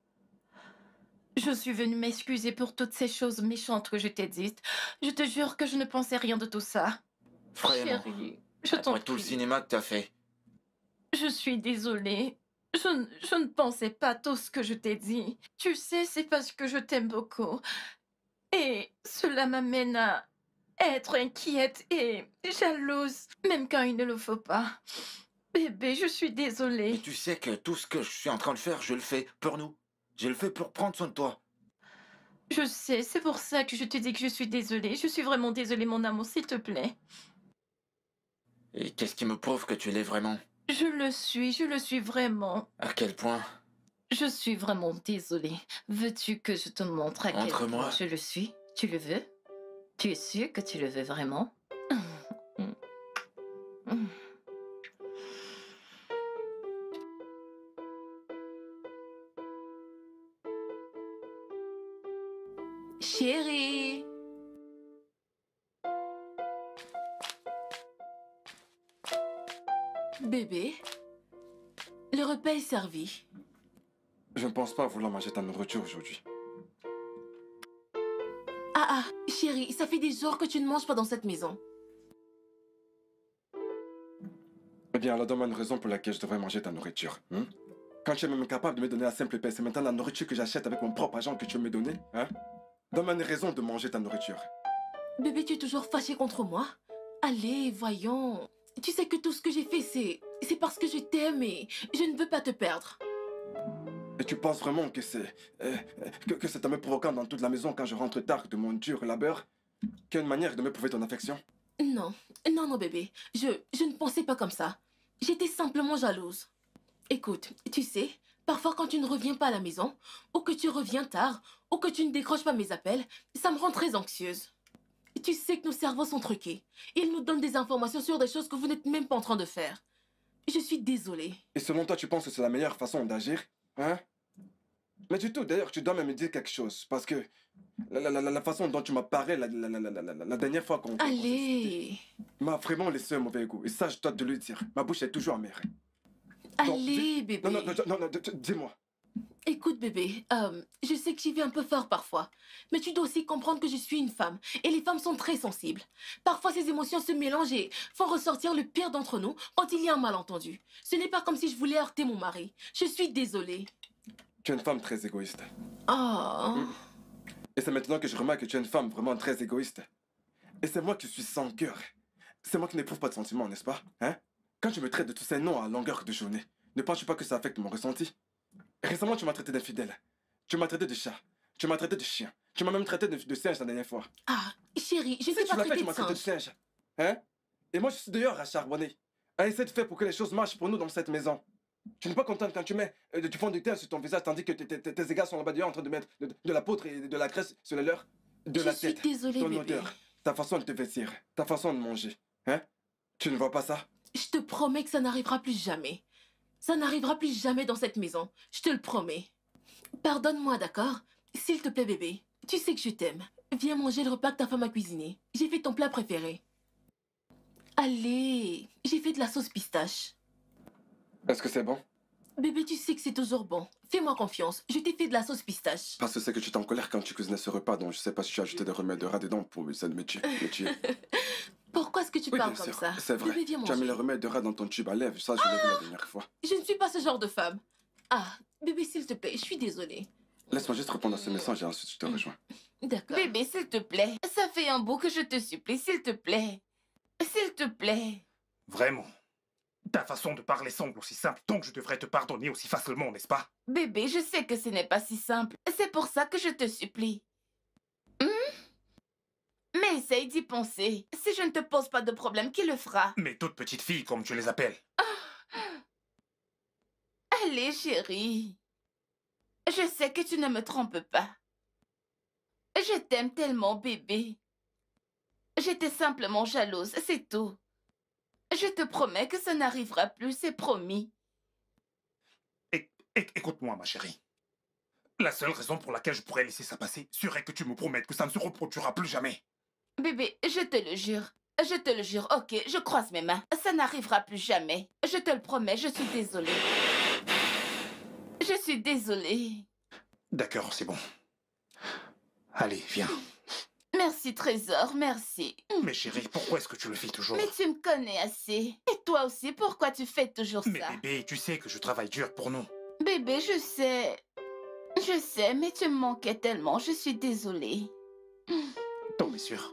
Je suis venue m'excuser pour toutes ces choses méchantes que je t'ai dites. Je te jure que je ne pensais rien de tout ça. Vraiment. Chérie, je t'en Après tout le prie. cinéma que t'as fait. Je suis désolée. Je, n- je ne pensais pas tout ce que je t'ai dit. Tu sais, c'est parce que je t'aime beaucoup. Et cela m'amène à être inquiète et jalouse, même quand il ne le faut pas. Bébé, je suis Mais désolée. tu sais que tout ce que je suis en train de faire, je le fais pour nous. Je le fais pour prendre soin de toi. Je sais, c'est pour ça que je te dis que je suis désolée. Je suis vraiment désolée, mon amour, s'il te plaît. Et qu'est-ce qui me prouve que tu l'es vraiment? Je le suis, je le suis vraiment. À quel point? Je suis vraiment désolée. Veux-tu que je te montre à quel Entre point moi. je le suis? Tu le veux? Tu es sûr que tu le veux vraiment? Chérie. Bébé, le repas est servi. Je ne pense pas vouloir manger ta nourriture aujourd'hui. Ah ah, chérie, ça fait des jours que tu ne manges pas dans cette maison. Eh bien, alors donne-moi une raison pour laquelle je devrais manger ta nourriture. Hein? Quand tu es même capable de me donner la simple paix, c'est maintenant la nourriture que j'achète avec mon propre argent que tu veux me donner, hein? Donne-moi une raison de manger ta nourriture. Bébé, tu es toujours fâché contre moi? Allez, voyons. Tu sais que tout ce que j'ai fait, c'est... C'est parce que je t'aime et je ne veux pas te perdre. Et tu penses vraiment que c'est... euh, que, que c'est en me provoquant dans toute la maison quand je rentre tard de mon dur labeur qu'il y a une manière de me prouver ton affection? Non, non, non, bébé. Je, je ne pensais pas comme ça. J'étais simplement jalouse. Écoute, tu sais, parfois quand tu ne reviens pas à la maison, ou que tu reviens tard, ou que tu ne décroches pas mes appels, ça me rend très anxieuse. Tu sais que nos cerveaux sont truqués. Ils nous donnent des informations sur des choses que vous n'êtes même pas en train de faire. Je suis désolée. Et selon toi, tu penses que c'est la meilleure façon d'agir? Hein? Mais du tout, d'ailleurs, tu dois même me dire quelque chose. Parce que la, la, la, la façon dont tu m'as parlé la, la, la, la, la, la- la dernière fois qu'on qu'on s'est discuté Allez, m'a vraiment laissé un mauvais goût. Et ça, je dois te le dire. Ma bouche est toujours amère. Donc, allez, bébé. Non, non, non, non, non, non, dis-moi. Écoute, bébé, euh, je sais que j'y vais un peu fort parfois, mais tu dois aussi comprendre que je suis une femme, et les femmes sont très sensibles. Parfois, ces émotions se mélangent et font ressortir le pire d'entre nous quand il y a un malentendu. Ce n'est pas comme si je voulais heurter mon mari. Je suis désolée. Tu es une femme très égoïste. Oh, Et c'est maintenant que je remarque que tu es une femme vraiment très égoïste. Et c'est moi qui suis sans cœur. C'est moi qui n'éprouve pas de sentiments, n'est-ce pas? Hein? Quand tu me traites de tous ces noms à longueur de journée, ne penses-tu pas que ça affecte mon ressenti? Récemment, tu m'as traité d'infidèle. Tu m'as traité de chat. Tu m'as traité de chien. Tu m'as même traité de, de singe la dernière fois. ah, chérie, je Si ne t'ai tu pas l'as fait, traité tu de m'as traité de singe. singe. Hein? Et moi, je suis d'ailleurs à charbonner. À essayer de faire pour que les choses marchent pour nous dans cette maison. Tu n'es pas contente quand tu mets euh, du fond de terre sur ton visage tandis que tes, tes, tes- tes égales sont là-bas dehors en train de mettre de, de la poudre et de la graisse sur les leurs, de Je la suis tête, désolée, ton bébé. odeur, ta façon de te vêtir, ta façon de manger. Hein? Tu ne vois pas ça? Je te promets que ça n'arrivera plus jamais. Ça n'arrivera plus jamais dans cette maison. Je te le promets. Pardonne-moi, d'accord? S'il te plaît, bébé. Tu sais que je t'aime. Viens manger le repas que ta femme a cuisiné. J'ai fait ton plat préféré. Allez, j'ai fait de la sauce pistache. Est-ce que c'est bon? Bébé, tu sais que c'est toujours bon. Fais-moi confiance. Je t'ai fait de la sauce pistache. Parce que c'est que tu t'es en colère quand tu cuisinais ce repas, donc je sais pas si tu as ajouté des remèdes de rat dedans pour essayer de me tuer. me tuer. Pourquoi est-ce que tu Oui, parles bien comme sûr, ça? c'est vrai. Bébé, viens Tu as mis manger. le remède de rat dans ton tube à lèvres, ça je l'ai vu la dernière fois. Je ne suis pas ce genre de femme. Ah, bébé, s'il te plaît, je suis désolée. Laisse-moi juste répondre à ce message et ensuite je te rejoins. D'accord. Bébé, s'il te plaît. Ça fait un bout que je te supplie, s'il te plaît. S'il te plaît. Vraiment. Ta façon de parler semble aussi simple, donc je devrais te pardonner aussi facilement, n'est-ce pas? Bébé, je sais que ce n'est pas si simple. C'est pour ça que je te supplie. Hmm? Mais essaye d'y penser. Si je ne te pose pas de problème, qui le fera? Mais toutes petites filles, comme tu les appelles. Allez, chérie. Je sais que tu ne me trompes pas. Je t'aime tellement, bébé. J'étais simplement jalouse, c'est tout. Je te promets que ça n'arrivera plus, c'est promis. É- é- Écoute-moi, ma chérie. La seule raison pour laquelle je pourrais laisser ça passer serait que tu me promettes que ça ne se reproduira plus jamais. Bébé, je te le jure. Je te le jure, ok, je croise mes mains. Ça n'arrivera plus jamais. Je te le promets, je suis désolée. Je suis désolée. D'accord, c'est bon. Allez, viens. Merci, Trésor, merci. Mais chérie, pourquoi est-ce que tu le fais toujours? Mais tu me connais assez. Et toi aussi, pourquoi tu fais toujours Mais ça? bébé, tu sais que je travaille dur pour nous. Bébé, je sais. Je sais, mais tu me manquais tellement, je suis désolée. T'en es sûr?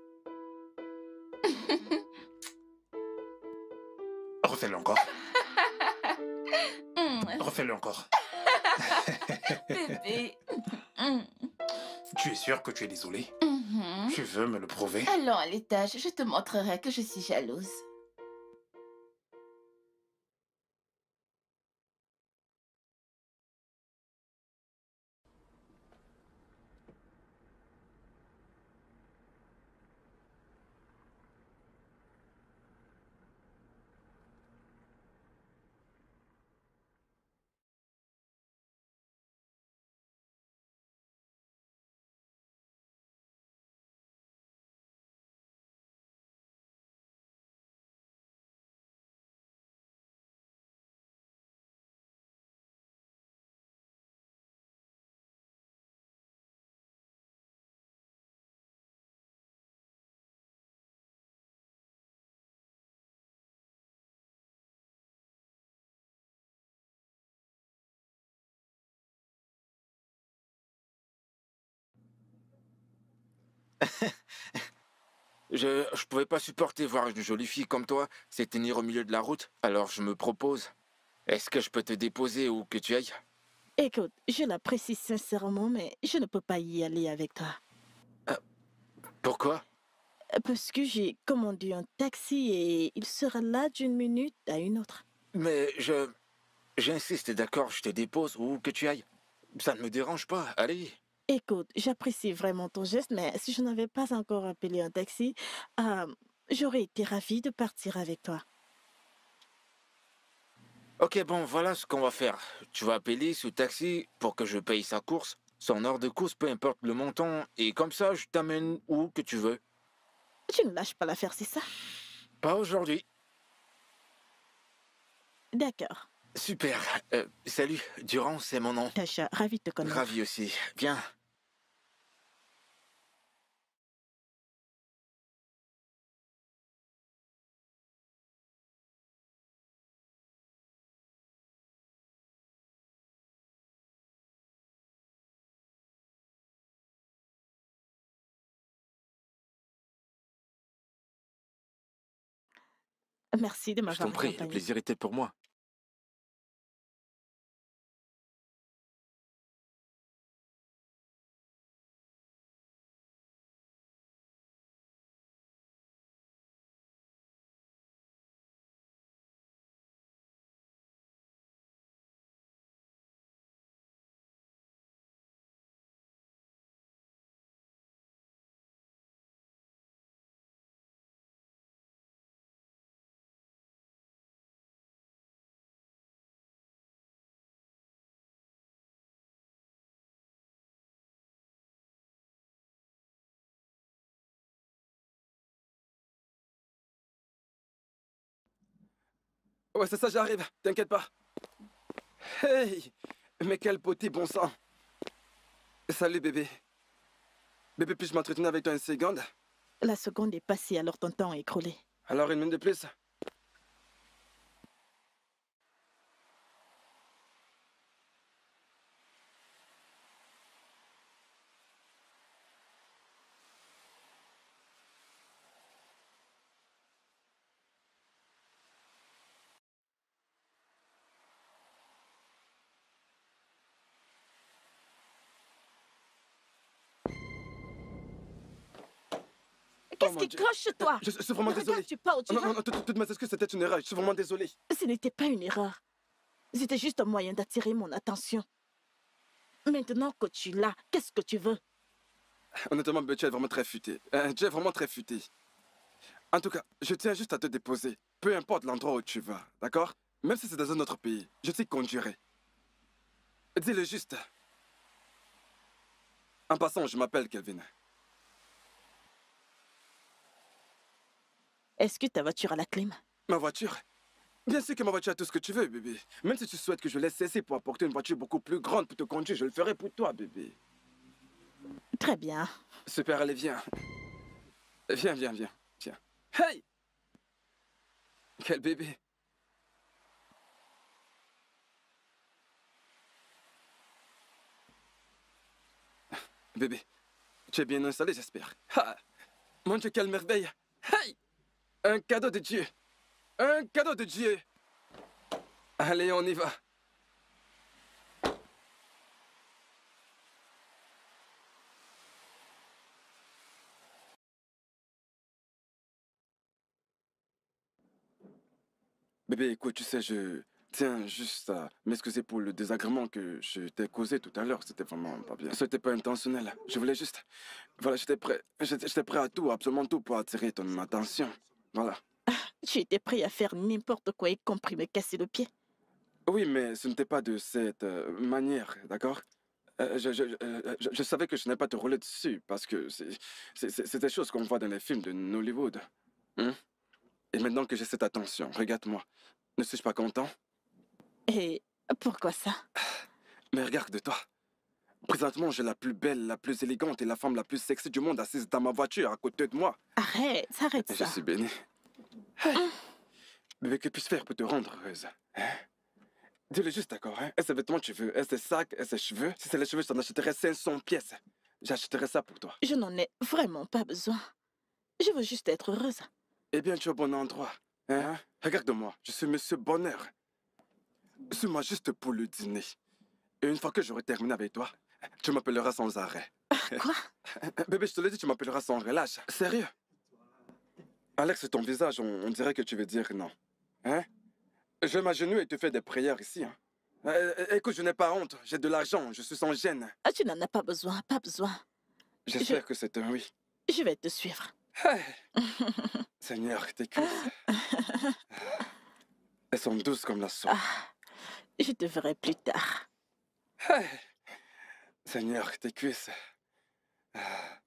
Refais-le encore. Mm. Refais-le encore. Bébé. Mm. Tu es sûr que tu es désolé? Mhm. Tu veux me le prouver? Allons à l'étage, je te montrerai que je suis jalouse. Je, je pouvais pas supporter voir une jolie fille comme toi s'éteindre au milieu de la route, alors je me propose. Est-ce que je peux te déposer où que tu ailles? Écoute, je l'apprécie sincèrement, mais je ne peux pas y aller avec toi. Pourquoi? Parce que j'ai commandé un taxi et il sera là d'une minute à une autre. Mais je... J'insiste, d'accord, je te dépose où que tu ailles. Ça ne me dérange pas, allez. Écoute, j'apprécie vraiment ton geste, mais si je n'avais pas encore appelé un taxi, euh, j'aurais été ravie de partir avec toi. Ok, bon, voilà ce qu'on va faire. Tu vas appeler ce taxi pour que je paye sa course, son heure de course, peu importe le montant, et comme ça, je t'amène où que tu veux. Tu ne lâches pas l'affaire, c'est ça? Pas aujourd'hui. D'accord. Super. Euh, salut, Durand, c'est mon nom. Tasha, ravie de te connaître. Ravi aussi. Viens. Merci de Je m'avoir t'en prie, le accompagné. plaisir était pour moi. Ouais, c'est ça, j'arrive. T'inquiète pas. Hey! Mais quel beauté, bon sang. Salut, bébé. Bébé, puis-je m'entretenir avec toi une seconde? La seconde est passée, alors ton temps est écroulé. Alors, une minute de plus? Qu'est-ce Oh, mon qui Dieu. cloche chez toi? Je, je suis vraiment désolé. Regarde-tu pas où tu Non, vas? non, non, toutes toutes mes excuses, c'était une erreur. Je suis vraiment désolé. Ce n'était pas une erreur. C'était juste un moyen d'attirer mon attention. Maintenant que tu l'as, qu'est-ce que tu veux? Honnêtement, bébé, tu es vraiment très futé. Euh, tu es vraiment très futé. En tout cas, je tiens juste à te déposer. peu importe l'endroit où tu vas, d'accord? Même si c'est dans un autre pays, je t'y conduirai. Dis-le juste. En passant, je m'appelle Kelvin. Est-ce que ta voiture a la clim? Ma voiture? Bien sûr que ma voiture a tout ce que tu veux, bébé. Même si tu souhaites que je laisse cesser pour apporter une voiture beaucoup plus grande pour te conduire, je le ferai pour toi, bébé. Très bien. Super, allez, viens. Viens, viens, viens, viens. Hey! Quel bébé. Bébé, tu es bien installé, j'espère. Ah, mon Dieu, quelle merveille. Hey! Un cadeau de Dieu. Un cadeau de Dieu. Allez, on y va. Bébé, écoute, tu sais, je tiens juste à m'excuser pour le désagrément que je t'ai causé tout à l'heure. C'était vraiment pas bien. C'était pas intentionnel. Je voulais juste... Voilà, j'étais prêt. J'étais j'étais prêt à tout, absolument tout, pour attirer ton attention. Voilà. Tu étais prêt à faire n'importe quoi, y compris me casser le pied. Oui, mais ce n'était pas de cette euh, manière, d'accord? Euh, je, je, euh, je, je savais que je n'allais pas te rouler dessus, parce que c'est c'est- c'est- c'est des choses qu'on voit dans les films de Nollywood. Hein? Et maintenant que j'ai cette attention, regarde-moi. Ne suis-je pas content? Et pourquoi ça? Mais regarde-toi. Présentement, j'ai la plus belle, la plus élégante et la femme la plus sexy du monde assise dans ma voiture à côté de moi. Arrête, arrête Et je ça. suis béni. Hey. Bébé, que puis-je faire pour te rendre heureuse? Hein? Dis-le juste, d'accord, hein? Est-ce des vêtements que tu veux? Est-ce des sacs? Est-ce des cheveux? Si c'est les cheveux, je t'en achèterai cinq cents pièces. J'achèterai ça pour toi. Je n'en ai vraiment pas besoin. Je veux juste être heureuse. Eh bien, tu es au bon endroit. Hein? Regarde-moi, je suis Monsieur Bonheur. Suis-moi juste pour le dîner. Et une fois que j'aurai terminé avec toi, tu m'appelleras sans arrêt. Quoi? Bébé, je te l'ai dit, tu m'appelleras sans relâche. Sérieux? Alex, ton visage, on, on dirait que tu veux dire non. Hein? Je m'agenouille et te fais des prières ici. Hein? Euh, euh, écoute, je n'ai pas honte. J'ai de l'argent. Je suis sans gêne. Ah, tu n'en as pas besoin, pas besoin. J'espère que c'est un oui. Je vais te suivre. Hey. Seigneur, tes cuisses. Elles sont douces comme la sauce. Ah, je te verrai plus tard. Hey. Seigneur, tes cuisses. Ah.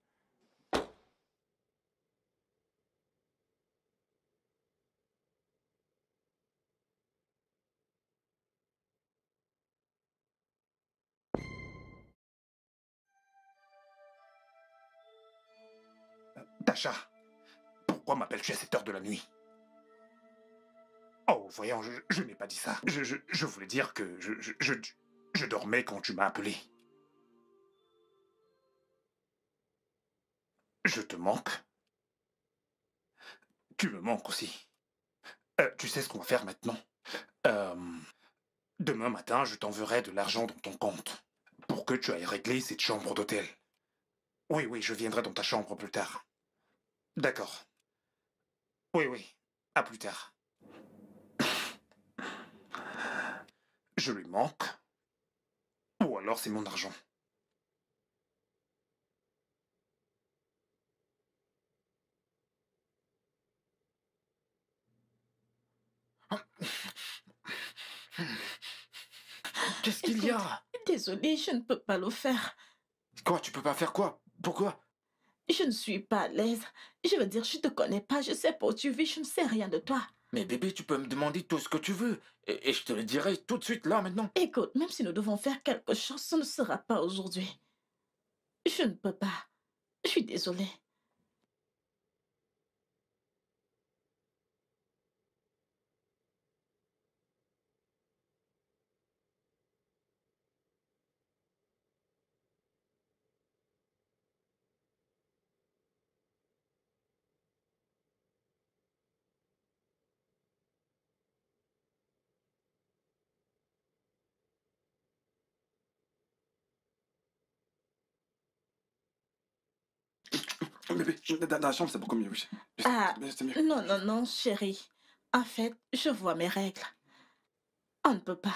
Tasha, pourquoi m'appelles-tu à cette heure de la nuit? Oh, voyons, je, je n'ai pas dit ça. Je, je, je voulais dire que je, je, je, je dormais quand tu m'as appelé. Je te manque. Tu me manques aussi. Euh, tu sais ce qu'on va faire maintenant? Euh, demain matin, je t'enverrai de l'argent dans ton compte pour que tu ailles régler cette chambre d'hôtel. Oui, oui, je viendrai dans ta chambre plus tard. D'accord. Oui, oui. À plus tard. Je lui manque. Ou alors c'est mon argent. Qu'est-ce qu'il y a? Désolée, je ne peux pas le faire. Quoi, tu peux pas faire quoi? Pourquoi? Je ne suis pas à l'aise. Je veux dire, je te connais pas, je sais pas où tu vis, je ne sais rien de toi. Mais bébé, tu peux me demander tout ce que tu veux. Et, et je te le dirai tout de suite, là, maintenant. Écoute, même si nous devons faire quelque chose, ce ne sera pas aujourd'hui. Je ne peux pas. Je suis désolée. Bébé, dans la chambre, c'est beaucoup mieux, oui. Je- Ah, C'est mieux. non, non, non, chérie. En fait, je vois mes règles. On ne peut pas.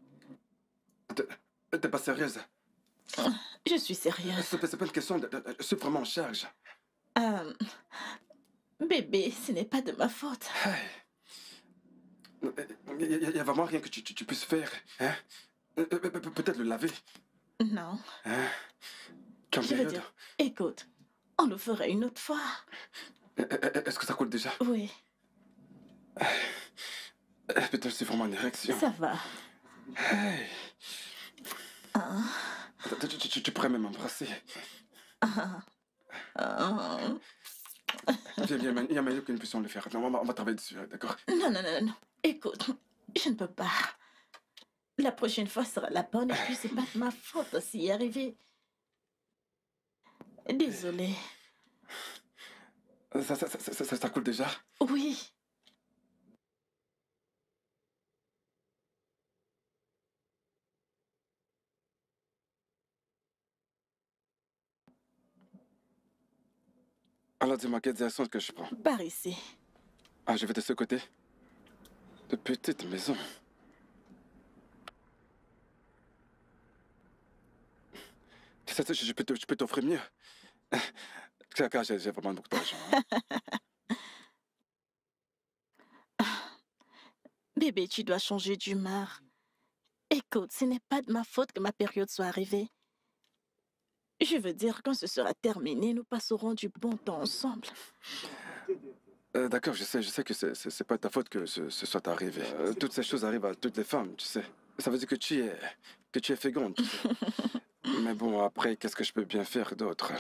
T'es t'es pas sérieuse? Je suis sérieuse. C'est c'est pas une question de... de- de- Je suis vraiment en charge. Euh, bébé, ce n'est pas de ma faute. Hey. Il n'y a vraiment rien que tu, tu, tu puisses faire. Hein? Euh, euh, Pe- Peut-être le laver. Non. Hein? Comme Je veux période. dire, écoute, on le ferait une autre fois. Euh, euh, Est-ce que ça coule déjà? Oui, Euh, Putain, c'est vraiment une érection. ça va. Hey. Ah, Tu, tu- tu- tu pourrais même m'embrasser. ah, ah. Viens, viens, man, il y a moyen que nous puissions le faire. Non, on, va, on va travailler dessus, hein, d'accord? Non, non, non, non. Écoute, je ne peux pas. La prochaine fois sera la bonne et puis c'est pas de ma faute s'y y arriver. Désolée. Ça, ça, ça, ça, ça, ça coule déjà? Oui. Alors dis-moi, quelle direction est-ce que je prends? Par ici. Ah, je vais de ce côté. De petite maison. Tu sais, je je peux te- je peux t'offrir mieux. Car j'ai j'ai vraiment beaucoup d'argent. hein. Bébé, tu dois changer d'humeur. Écoute, ce n'est pas de ma faute que ma période soit arrivée. Je veux dire, quand ce sera terminé, nous passerons du bon temps ensemble. Euh, d'accord, je sais, je sais que c'est c'est- c'est pas ta faute que ce, ce soit arrivé. Euh, toutes ces choses arrivent à toutes les femmes, tu sais. Ça veut dire que tu es, que tu es féconde, tu sais. Mais bon, après, qu'est-ce que je peux bien faire d'autre?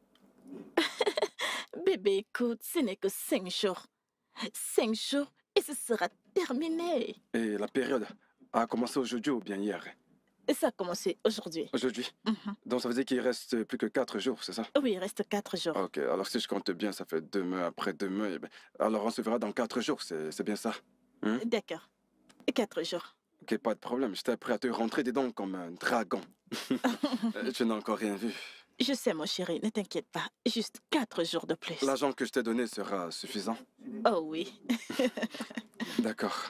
Bébé, écoute, ce n'est que cinq jours. Cinq jours et ce sera terminé. Et la période a commencé aujourd'hui ou bien hier? Et ça a commencé aujourd'hui. Aujourd'hui. Mhm. Donc ça veut dire qu'il reste plus que quatre jours, c'est ça? Oui, il reste quatre jours. Ok, alors si je compte bien, ça fait demain, après-demain. eh ben, alors on se verra dans quatre jours, c'est c'est bien ça? Hein? D'accord. Quatre jours. Ok, pas de problème. J'étais prêt à te rentrer dedans comme un dragon. Euh, Tu n'as encore rien vu. Je sais, mon chéri, ne t'inquiète pas. Juste quatre jours de plus. L'argent que je t'ai donné sera suffisant. Oh oui. D'accord.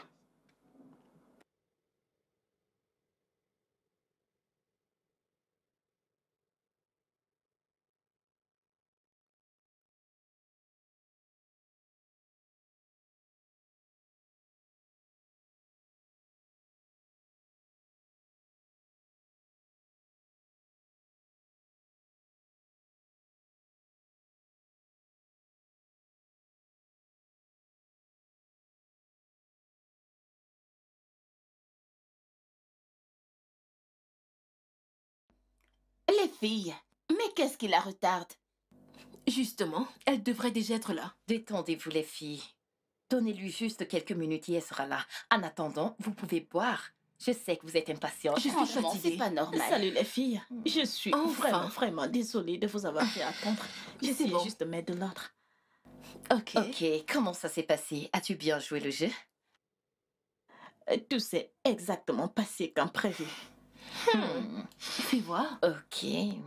Les filles, mais qu'est-ce qui la retarde? Justement, elle devrait déjà être là. Détendez-vous, les filles. Donnez-lui juste quelques minutes et elle sera là. En attendant, vous pouvez boire. Je sais que vous êtes impatiente. Je suis Franchement, fatiguée. c'est pas normal. Salut les filles. Je suis Enfin. vraiment, vraiment désolée de vous avoir fait attendre. C'est J'essayais bon. juste de mettre de l'ordre. Ok. Ok, comment ça s'est passé? As-tu bien joué le jeu? Euh, Tout s'est exactement passé comme prévu. Hmm, Fais voir. ok.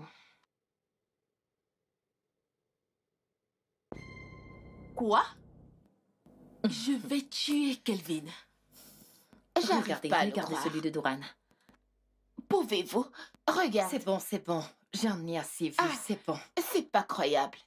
Quoi? Je vais tuer Kelvin. J'arrive Regardez, pas à le regardez croire. celui de Doran. Pouvez-vous? Regarde, C'est bon, c'est bon. J'en ai assez vu, Ah. c'est bon. c'est pas croyable.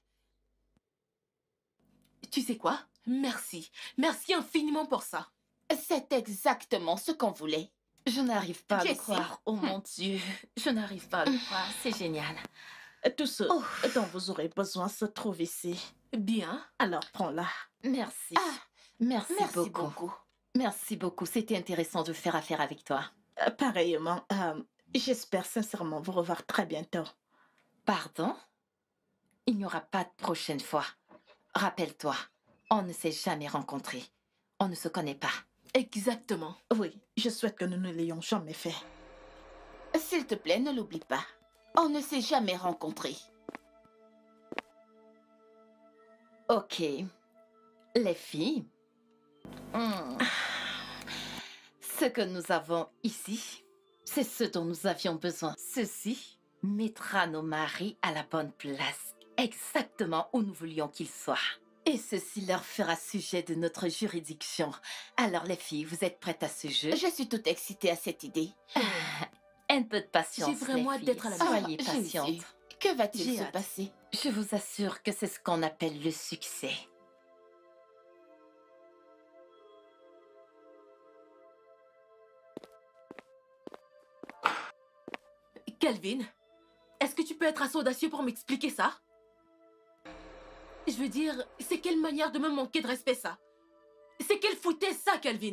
Tu sais quoi? Merci. Merci infiniment pour ça. C'est exactement ce qu'on voulait. Je n'arrive pas à le Jessie. croire. Oh mon Dieu, je n'arrive pas à le croire. C'est génial. Euh, Tout ce Oh. dont vous aurez besoin se trouve ici. Bien. Alors prends-la. Merci. Ah, Merci, Merci beaucoup. beaucoup. Merci beaucoup. C'était intéressant de faire affaire avec toi. Euh, pareillement, euh, j'espère sincèrement vous revoir très bientôt. Pardon? Il n'y aura pas de prochaine fois. Rappelle-toi, on ne s'est jamais rencontrés. On ne se connaît pas. Exactement. Oui, je souhaite que nous ne l'ayons jamais fait. S'il te plaît, ne l'oublie pas. On ne s'est jamais rencontrés. Ok. Les filles. Hmm. Ce que nous avons ici, c'est ce dont nous avions besoin. Ceci mettra nos maris à la bonne place, exactement où nous voulions qu'ils soient. Et ceci leur fera sujet de notre juridiction. Alors les filles, vous êtes prêtes à ce jeu? Je suis toute excitée à cette idée. Un peu de patience, J'ai vraiment les hâte filles. d'être à la maison. Soyez Ah, Jésus. patientes. Que va-t-il J'ai se hâte. passer? Je vous assure que c'est ce qu'on appelle le succès. Kelvin, est-ce que tu peux être assez audacieux pour m'expliquer ça? Je veux dire, c'est quelle manière de me manquer de respect ça? C'est quelle foutaise ça, Kelvin?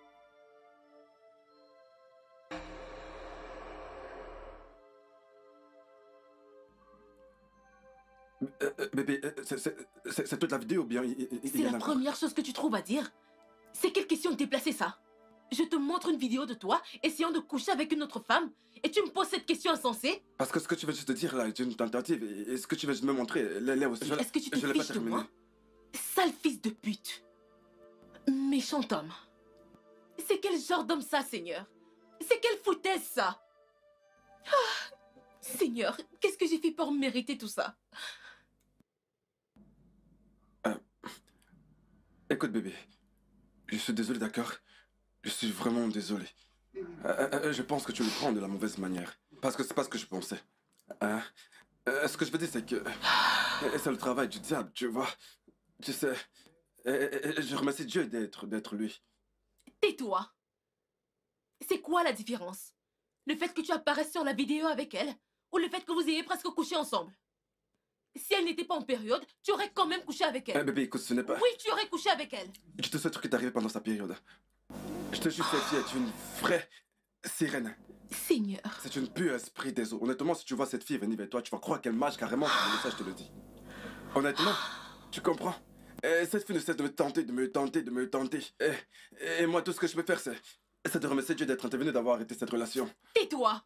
Euh, euh, bébé, euh, c'est- c'est c'est- c'est toute la vidéo ou bien il, il- il C'est y en la a encore? première chose que tu trouves à dire? C'est quelle question de déplacer ça? Je te montre une vidéo de toi essayant de coucher avec une autre femme et tu me poses cette question insensée? Parce que ce que tu veux juste te dire là est une tentative et, et ce que tu veux juste me montrer, l'est l'est aussi. Je- Est-ce que tu te je l'ai pas fiches de terminé. moi? Sale fils de pute! Méchant homme! C'est quel genre d'homme ça, Seigneur? C'est quelle foutaise ça? Ah, Seigneur, qu'est-ce que j'ai fait pour mériter tout ça? Écoute bébé, je suis désolé d'accord? Je suis vraiment désolé. Euh, euh, euh, je pense que tu le prends de la mauvaise manière. Parce que c'est pas ce que je pensais. Hein? Euh, ce que je veux dire c'est que... euh, c'est le travail du diable, tu vois. Tu sais... euh, euh, je remercie Dieu d'être d'être lui. Tais-toi! C'est quoi la différence? Le fait que tu apparaisses sur la vidéo avec elle ou le fait que vous ayez presque couché ensemble? Si elle n'était pas en période, tu aurais quand même couché avec Eh elle. bébé, écoute, ce n'est pas... Oui, tu aurais couché avec elle. Je te souhaite ce qui est arrivé pendant sa période. Je te jure, cette fille est une vraie sirène. Seigneur. C'est une pure esprit des eaux. Honnêtement, si tu vois cette fille venir vers toi, tu vas croire qu'elle marche carrément sur le message, je te le dis. Honnêtement, tu comprends? Et cette fille ne cesse de me tenter, de me tenter, de me tenter. Et, et moi, tout ce que je peux faire, c'est... c'est de remercier Dieu d'être intervenu, d'avoir arrêté cette relation. Tais-toi!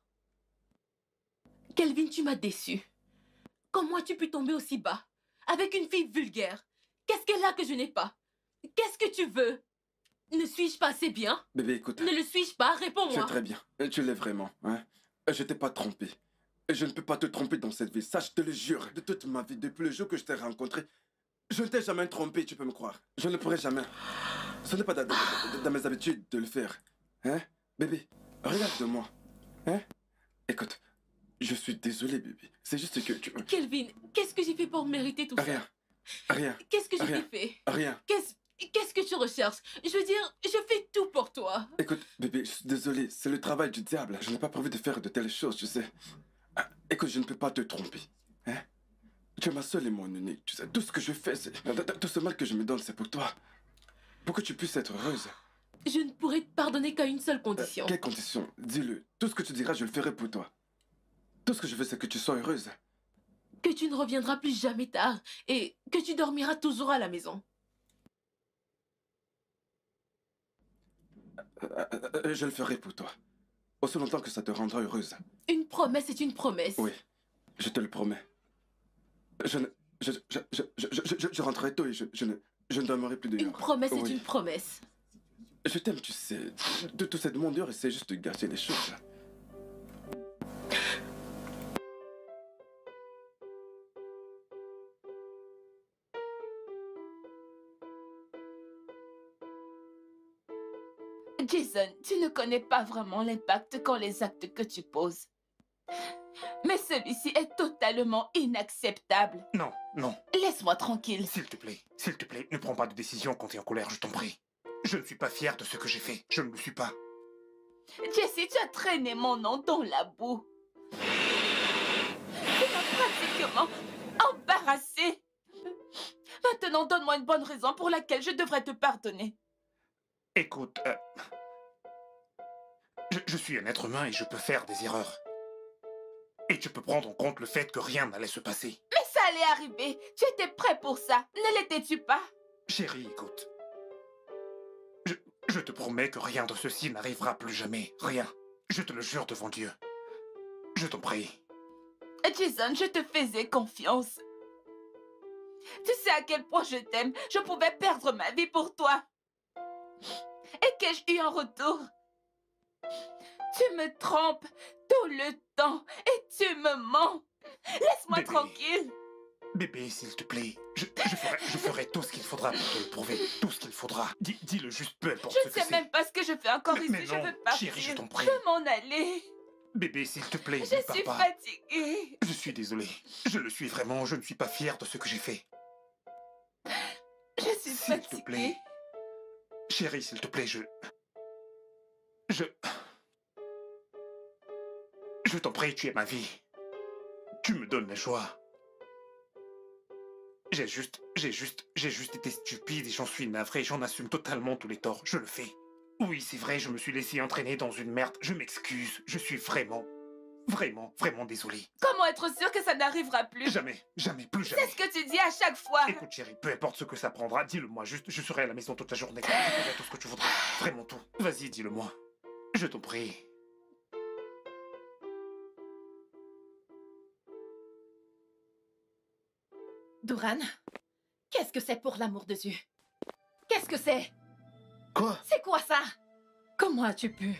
Kelvin, tu m'as déçu. Comment as-tu pu tomber aussi bas? Avec une fille vulgaire? Qu'est-ce qu'elle a que je n'ai pas? Qu'est-ce que tu veux? Ne suis-je pas assez bien? Bébé, écoute. Ne le suis-je pas? Tu es Réponds-moi. très bien. Et tu l'es vraiment, hein? Je t'ai pas trompé. Et je ne peux pas te tromper dans cette vie. Ça, je te le jure. De toute ma vie, depuis le jour que je t'ai rencontré, je ne t'ai jamais trompé, tu peux me croire. Je ne pourrai jamais. Ce n'est pas dans, dans- dans mes habitudes de le faire. Hein? Bébé, regarde-moi. Hein? Écoute, je suis désolé, bébé. C'est juste que tu... Kelvin, qu'est-ce que j'ai fait pour mériter tout Rien. ça? Rien. Qu'est-ce que j'ai Rien. fait? Rien. Qu'est-ce qu'est-ce que tu recherches? Je veux dire, je fais tout pour toi. Écoute, bébé, je suis désolé. C'est le travail du diable. Je n'ai pas prévu de faire de telles choses, tu sais. Ah, écoute, je ne peux pas te tromper. Hein? Tu es ma seule et mon unique. Tu sais, tout ce que je fais, c'est... Tout ce mal que je me donne, c'est pour toi. Pour que tu puisses être heureuse. Je ne pourrai te pardonner qu'à une seule Euh, condition. quelle condition? Dis-le. Tout ce que tu diras, je le ferai pour toi. Tout ce que je veux, c'est que tu sois heureuse. Que tu ne reviendras plus jamais tard et que tu dormiras toujours à la maison. Euh, euh, euh, je le ferai pour toi. Aussi longtemps que ça te rendra heureuse. Une promesse est une promesse. Oui, je te le promets. Je ne... Je, je, je, je, je, je, je rentrerai tôt et je, je ne... Je ne dormirai plus Une dehors. promesse est Oui. une promesse. Je t'aime, tu sais. De tout cette monde dehors, essaie juste de gâcher les choses. Jason, tu ne connais pas vraiment l'impact qu'ont les actes que tu poses. Mais celui-ci est totalement inacceptable. Non, non, Laisse-moi tranquille. s'il te plaît, s'il te plaît, ne prends pas de décision quand tu es en colère, je t'en prie. Je ne suis pas fier de ce que j'ai fait, je ne le suis pas. Jessie, tu as traîné mon nom dans la boue. Tu m'as pratiquement embarrassée. Maintenant, donne-moi une bonne raison pour laquelle je devrais te pardonner. Écoute, euh, je, je suis un être humain et je peux faire des erreurs. Et tu peux prendre en compte le fait que rien n'allait se passer. Mais ça allait arriver. Tu étais prêt pour ça. Ne l'étais-tu pas? Chérie, écoute. Je, je te promets que rien de ceci n'arrivera plus jamais. Rien. Je te le jure devant Dieu. Je t'en prie. Jason, je te faisais confiance. Tu sais à quel point je t'aime. Je pouvais perdre ma vie pour toi. Et qu'ai-je eu en retour? Tu me trompes tout le temps et tu me mens. Laisse-moi Bébé. tranquille. Bébé, s'il te plaît, je, je, ferai, je ferai tout ce qu'il faudra pour te le prouver. Tout ce qu'il faudra. Dis, dis-le juste peu importe Je ce ne que sais c'est. même pas ce que je fais encore Mais- ici. mais je non, veux partir. chérie, je t'en prie. Je veux m'en aller. Bébé, s'il te plaît, Je ne pars suis pas. fatiguée. Je suis désolé. Je le suis vraiment. Je ne suis pas fier de ce que j'ai fait. Je suis S'il te fatiguée. plaît. Chérie, s'il te plaît, je... Je... Je t'en prie, tu es ma vie. Tu me donnes la joie. J'ai juste, j'ai juste, j'ai juste été stupide et j'en suis navré. J'en assume totalement tous les torts. Je le fais. Oui, c'est vrai, je me suis laissé entraîner dans une merde. Je m'excuse. Je suis vraiment, vraiment, vraiment désolé. Comment être sûr que ça n'arrivera plus? Jamais, jamais, plus jamais. C'est ce que tu dis à chaque fois. Écoute, chérie, peu importe ce que ça prendra, dis-le-moi juste. Je serai à la maison toute la journée. Je ferai tout ce que tu voudras. Vraiment tout. Vas-y, dis-le-moi. Je t'en prie. Doran, qu'est-ce que c'est pour l'amour de Dieu? Qu'est-ce que c'est? Quoi? C'est quoi ça? Comment as-tu pu?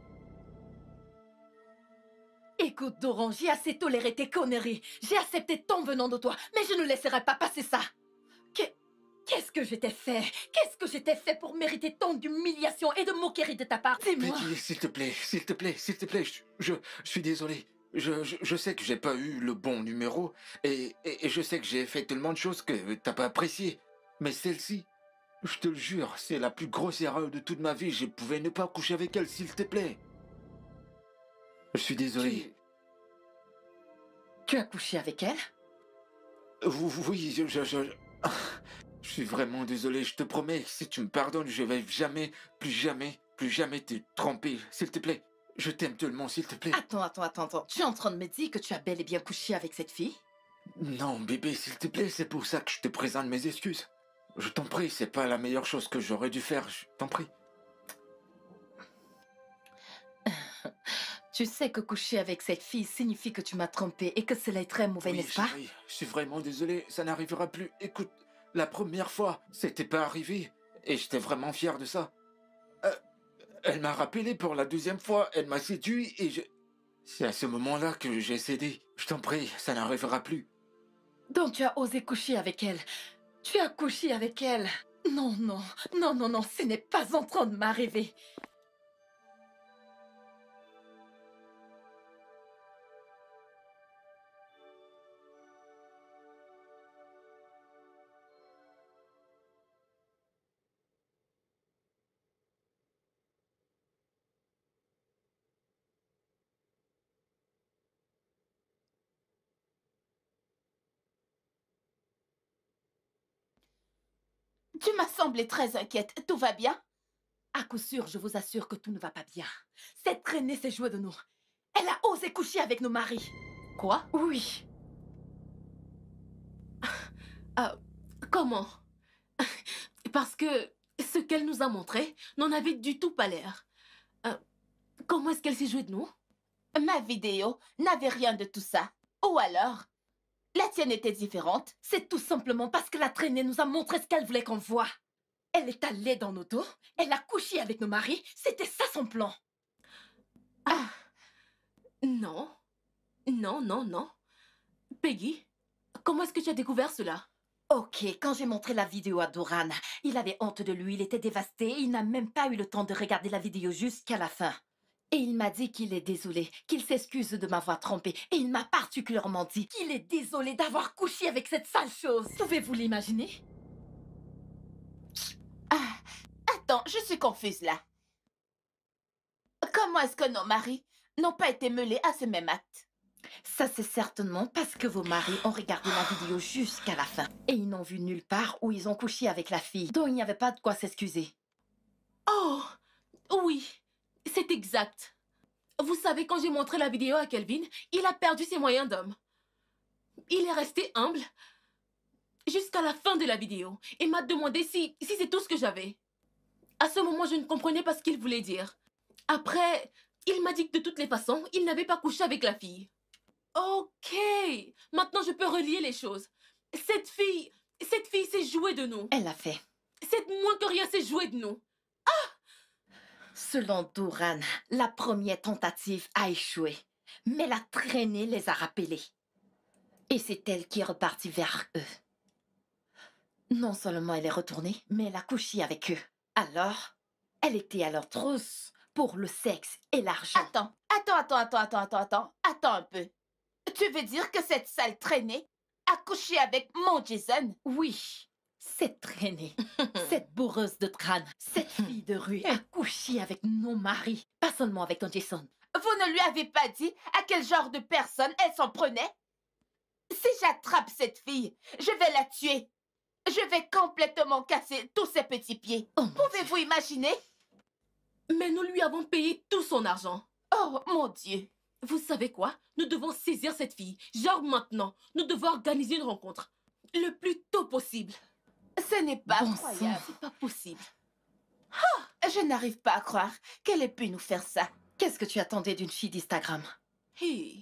Écoute, Doran, j'ai assez toléré tes conneries. J'ai accepté ton venant de toi, mais je ne laisserai pas passer ça. Qu'est- Qu'est-ce que je t'ai fait? Qu'est-ce que je t'ai fait pour mériter tant d'humiliation et de moquerie de ta part? Dis-moi. Peggy, s'il te plaît, s'il te plaît, s'il te plaît, je, je, je suis désolé. Je, je, je sais que j'ai pas eu le bon numéro et, et, et je sais que j'ai fait tellement de choses que t'as pas apprécié. Mais celle-ci, je te le jure, c'est la plus grosse erreur de toute ma vie. Je pouvais ne pas coucher avec elle, s'il te plaît. Je suis désolé. Tu, tu as couché avec elle? Oui, oui, je, je, je, je suis vraiment désolé. Je te promets, si tu me pardonnes, je vais jamais, plus jamais, plus jamais te tromper, s'il te plaît. Je t'aime tellement, s'il te plaît. Attends, attends, attends, attends. Tu es en train de me dire que tu as bel et bien couché avec cette fille? Non, bébé, s'il te plaît, c'est pour ça que je te présente mes excuses. Je t'en prie, c'est pas la meilleure chose que j'aurais dû faire, je t'en prie. Tu sais que coucher avec cette fille signifie que tu m'as trompé et que cela est très mauvais, Oui, n'est-ce pas? chérie, je suis vraiment désolé, ça n'arrivera plus. Écoute, la première fois, c'était pas arrivé, et j'étais vraiment fier de ça. Euh, elle m'a rappelé pour la deuxième fois, elle m'a séduit, et je... C'est à ce moment-là que j'ai cédé. Je t'en prie, ça n'arrivera plus. Donc tu as osé coucher avec elle. Tu as couché avec elle. Non, non, non, non, non, ce n'est pas en train de m'arriver. Tu m'as semblé très inquiète. Tout va bien? À coup sûr, je vous assure que tout ne va pas bien. Cette traînée s'est jouée de nous. Elle a osé coucher avec nos maris. Quoi? Oui. Ah, comment? Parce que ce qu'elle nous a montré n'en avait du tout pas l'air. Euh, comment est-ce qu'elle s'est jouée de nous? Ma vidéo n'avait rien de tout ça. Ou alors, la tienne était différente. C'est tout simplement parce que la traînée nous a montré ce qu'elle voulait qu'on voie. Elle est allée dans nos dos, elle a couché avec nos maris, c'était ça son plan. Ah, non, non, non, non. Peggy, comment est-ce que tu as découvert cela? Ok, quand j'ai montré la vidéo à Doran, il avait honte de lui, il était dévasté, il n'a même pas eu le temps de regarder la vidéo jusqu'à la fin. Et il m'a dit qu'il est désolé, qu'il s'excuse de m'avoir trompé. Et il m'a particulièrement dit qu'il est désolé d'avoir couché avec cette sale chose. Pouvez-vous l'imaginer? Ah, attends, je suis confuse là. Comment est-ce que nos maris n'ont pas été mêlés à ce même acte? Ça, c'est certainement parce que vos maris ont regardé la vidéo jusqu'à la fin. Et ils n'ont vu nulle part où ils ont couché avec la fille, dont il n'y avait pas de quoi s'excuser. Oh, oui, c'est exact. Vous savez, quand j'ai montré la vidéo à Kelvin, il a perdu ses moyens d'homme. Il est resté humble jusqu'à la fin de la vidéo et m'a demandé si, si c'est tout ce que j'avais. À ce moment, je ne comprenais pas ce qu'il voulait dire. Après, il m'a dit que de toutes les façons, il n'avait pas couché avec la fille. Ok, maintenant je peux relier les choses. Cette fille, cette fille s'est jouée de nous. Elle l'a fait. Cette moins que rien s'est jouée de nous. Selon Doran, la première tentative a échoué. Mais la traînée les a rappelés. Et c'est elle qui est repartie vers eux. Non seulement elle est retournée, mais elle a couché avec eux. Alors, elle était à leur trousse pour le sexe et l'argent. Attends, attends, attends, attends, attends, attends, attends, attends un peu. Tu veux dire que cette sale traînée a couché avec mon Jason? Oui, cette traînée, cette bourreuse de crâne, cette fille de rue a couché avec nos maris. Pas seulement avec ton Jason, Vous ne lui avez pas dit à quel genre de personne elle s'en prenait? Si j'attrape cette fille, je vais la tuer. Je vais complètement casser tous ses petits pieds. Oh, mon Pouvez-vous imaginer? Mais nous lui avons payé tout son argent. Oh, mon Dieu. Vous savez quoi? Nous devons saisir cette fille. Genre maintenant. Nous devons organiser une rencontre. Le plus tôt possible. Ce n'est pas Bon croyable. sang. C'est pas possible. Je n'arrive pas à croire qu'elle ait pu nous faire ça. Qu'est-ce que tu attendais d'une fille d'Instagram? Hey.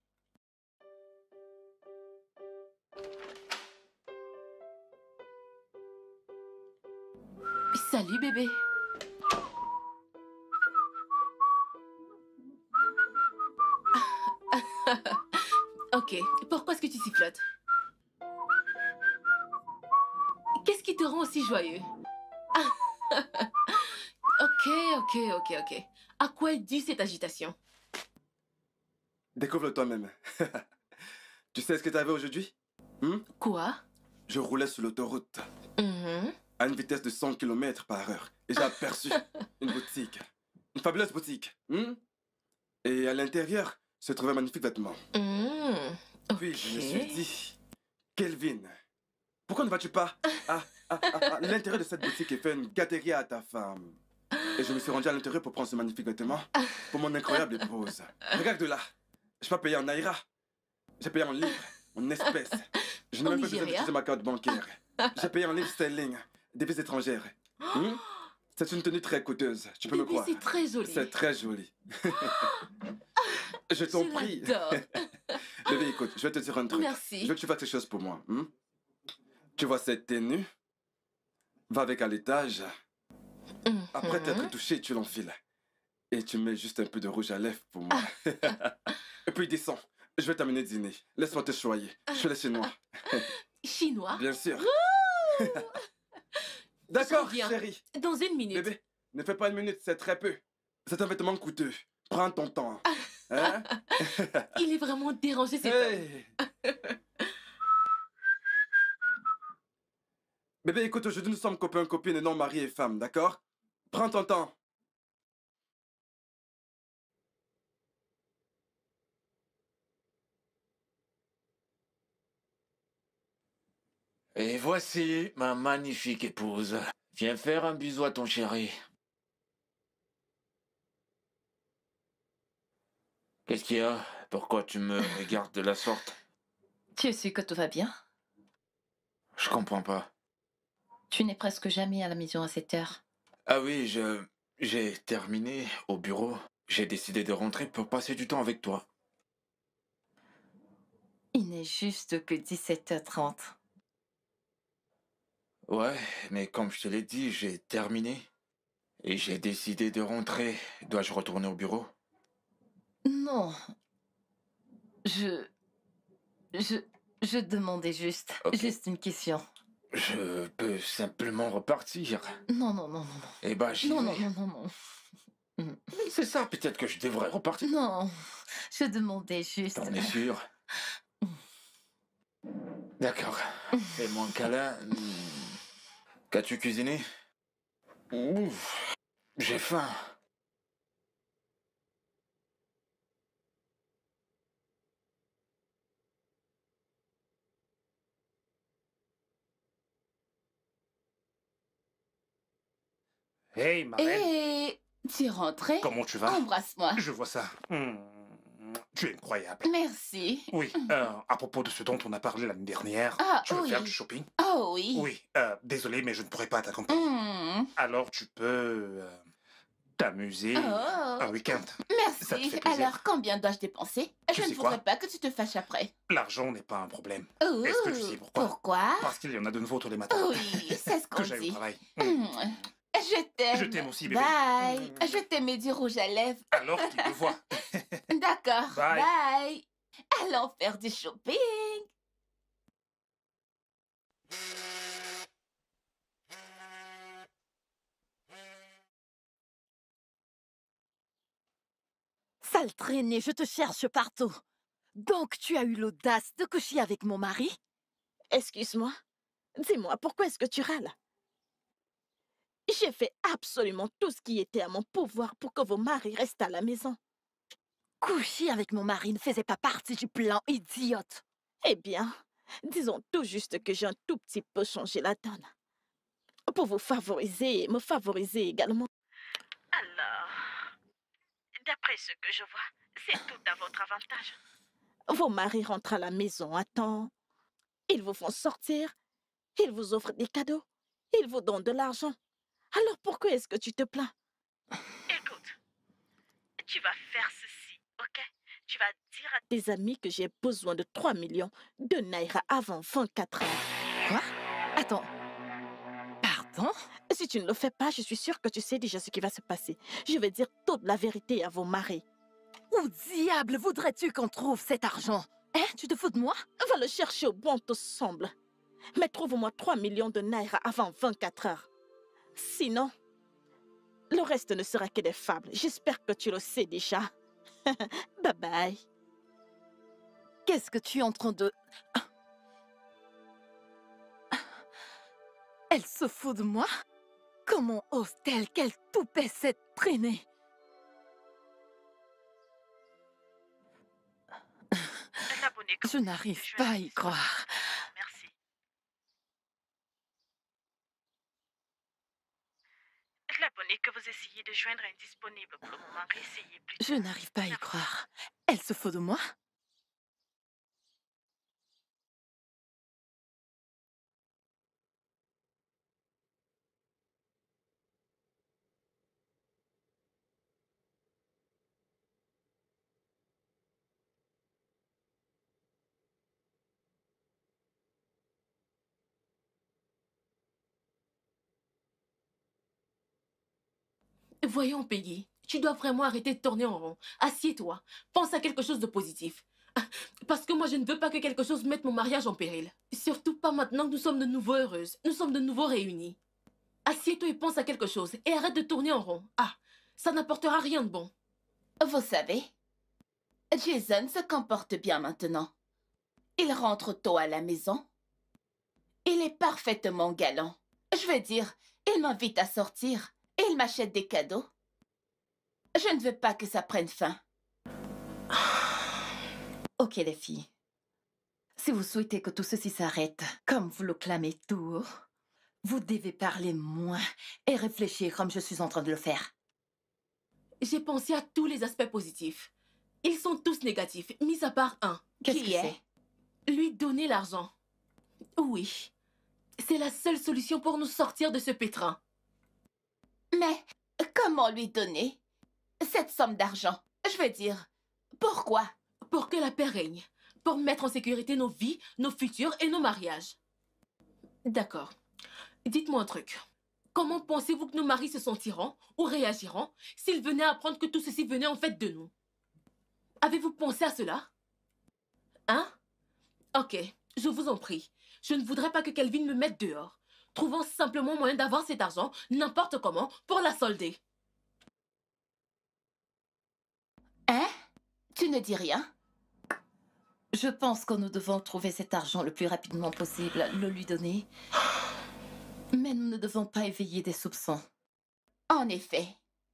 Salut bébé. Ok, pourquoi est-ce que tu sifflotes? Qu'est-ce qui te rend aussi joyeux? Ok, ok, ok, ok. À quoi est due cette agitation? Découvre-le toi-même. Tu sais ce que t'avais aujourd'hui? Hmm? Quoi? Je roulais sur l'autoroute Mhm. à une vitesse de cent kilomètres par heure et j'ai aperçu une boutique. Une fabuleuse boutique. Hmm? Et à l'intérieur se trouvaient un magnifique vêtement. Mhm. Puis je me Ok. suis dit, Kelvin, pourquoi ne vas-tu pas à, à- à- à l'intérieur de cette boutique et faire une gâterie à ta femme? Et je me suis rendu à l'intérieur pour prendre ce magnifique vêtement pour mon incroyable épouse. Regarde de là. Je n'ai pas payé en naira. J'ai payé en livres, en espèces. Je n'ai Au même pas besoin Nigeria? d'utiliser ma carte bancaire. J'ai payé en livres sterling, devises étrangères. Hmm? C'est une tenue très coûteuse, tu peux me Bébé, croire. c'est très joli. C'est très joli. Je t'en Je prie. l'adore. Bébé, écoute, je vais te dire un truc. Merci. Je veux que tu fasses quelque chose pour moi. Hmm? Tu vois cette tenue? Va avec à l'étage. Après t'être Mhm. touché, tu l'enfiles. Et tu mets juste un peu de rouge à lèvres pour moi. Et puis descends. Je vais t'amener dîner. Laisse-moi te choyer. Je suis les Chinois. Chinois? Bien sûr. D'accord, Je reviens. chérie. Dans une minute. Bébé, ne fais pas une minute, c'est très peu. C'est un vêtement coûteux. Prends ton temps. Hein? Il est vraiment dérangé cet homme. Hey. Bébé, écoute, aujourd'hui nous sommes copains, copines et non mari et femme, d'accord? Prends ton temps. Et voici ma magnifique épouse. Viens faire un bisou à ton chéri. Qu'est-ce qu'il y a? Pourquoi tu me regardes de la sorte? Tu es sûr que tout va bien? Je comprends pas. Tu n'es presque jamais à la maison à cette heure. Ah oui, je... j'ai terminé au bureau. J'ai décidé de rentrer pour passer du temps avec toi. Il n'est juste que dix-sept heures trente. Ouais, mais comme je te l'ai dit, j'ai terminé. Et j'ai décidé de rentrer. Dois-je retourner au bureau? Non. Je... Je... Je demandais juste... Ok. Juste une question. Je peux simplement repartir. Non, non, non, non, non. Eh ben, j'y Non, vais. non, non, non, non. C'est ça, peut-être que je devrais repartir. Non. Je demandais juste... T'en es sûr? D'accord. Fais-moi un câlin. Qu'as-tu cuisiné? Ouf, j'ai faim. Hey, ma reine, Et tu es rentré? comment tu vas? Embrasse-moi. Je vois ça. Hmm, Tu es incroyable. Merci. Oui, euh, à propos de ce dont on a parlé l'année dernière, Ah, tu veux oui. faire du shopping? Oh oui. Oui, euh, désolé, mais je ne pourrai pas t'accompagner. Hmm. Alors tu peux euh, t'amuser Oh. un week-end. Ça te Merci. fait plaisir. Alors, combien dois-je dépenser? Tu Je sais ne voudrais quoi? pas que tu te fâches après. L'argent n'est pas un problème. Oh. Est-ce que tu sais pourquoi? Pourquoi? Parce qu'il y en a de nouveaux tous les matins. Oui, c'est ce qu'on Que j'aille au dit. travail. Hmm. Hmm. Je t'aime. Je t'aime aussi, bébé. Bye. Hmm. Je t'aimais du rouge à lèvres. Alors tu le vois. D'accord. Bye. Bye. Allons faire du shopping. Sale traînée, je te cherche partout. Donc tu as eu l'audace de coucher avec mon mari? Excuse-moi. Dis-moi, pourquoi est-ce que tu râles? J'ai fait absolument tout ce qui était à mon pouvoir pour que vos maris restent à la maison. Coucher avec mon mari ne faisait pas partie du plan, idiote. Eh bien, disons tout juste que j'ai un tout petit peu changé la donne. Pour vous favoriser et me favoriser également. Alors, d'après ce que je vois, c'est tout à votre avantage. Vos maris rentrent à la maison à temps. Ils vous font sortir. Ils vous offrent des cadeaux. Ils vous donnent de l'argent. Alors pourquoi est-ce que tu te plains? Écoute, tu vas faire ceci, ok? Tu vas dire à tes amis que j'ai besoin de trois millions de naira avant vingt-quatre heures. Quoi? Attends. Pardon? Si tu ne le fais pas, je suis sûre que tu sais déjà ce qui va se passer. Je vais dire toute la vérité à vos maris. Où diable voudrais-tu qu'on trouve cet argent? Hein? Tu te fous de moi? Va le chercher au bon te semble. Mais trouve-moi trois millions de naira avant vingt-quatre heures. Sinon, le reste ne sera que des fables. J'espère que tu le sais déjà. Bye bye. Qu'est-ce que tu es en train de... Elle se fout de moi? Comment ose-t-elle qu'elle toupait cette traînée? Je n'arrive pas à y croire. Merci. L'abonné que vous essayez de joindre est indisponible pour le moment. Essayez plus Je tard. n'arrive pas à y croire. Elle se fout de moi? Voyons, Peggy, tu dois vraiment arrêter de tourner en rond. Assieds-toi, pense à quelque chose de positif. Parce que moi, je ne veux pas que quelque chose mette mon mariage en péril. Surtout pas maintenant que nous sommes de nouveau heureuses. Nous sommes de nouveau réunies. Assieds-toi et pense à quelque chose. Et arrête de tourner en rond. Ah, ça n'apportera rien de bon. Vous savez, Jason se comporte bien maintenant. Il rentre tôt à la maison. Il est parfaitement galant. Je veux dire, il m'invite à sortir et il m'achète des cadeaux. Je ne veux pas que ça prenne fin. Ok les filles. Si vous souhaitez que tout ceci s'arrête, comme vous le clamez toujours, vous devez parler moins et réfléchir comme je suis en train de le faire. J'ai pensé à tous les aspects positifs. Ils sont tous négatifs, mis à part un. Qu'est-ce Qui que est? c'est? Lui donner l'argent. Oui. C'est la seule solution pour nous sortir de ce pétrin. Mais comment lui donner cette somme d'argent? Je veux dire, pourquoi? Pour que la paix règne. Pour mettre en sécurité nos vies, nos futurs et nos mariages. D'accord. Dites-moi un truc. Comment pensez-vous que nos maris se sentiront ou réagiront s'ils venaient apprendre que tout ceci venait en fait de nous? Avez-vous pensé à cela? Hein? Ok, je vous en prie. Je ne voudrais pas que Kelvin me mette dehors. Trouvons simplement moyen d'avoir cet argent, n'importe comment, pour la solder. Hein? Tu ne dis rien? Je pense que nous devons trouver cet argent le plus rapidement possible, le lui donner. Mais nous ne devons pas éveiller des soupçons. En effet.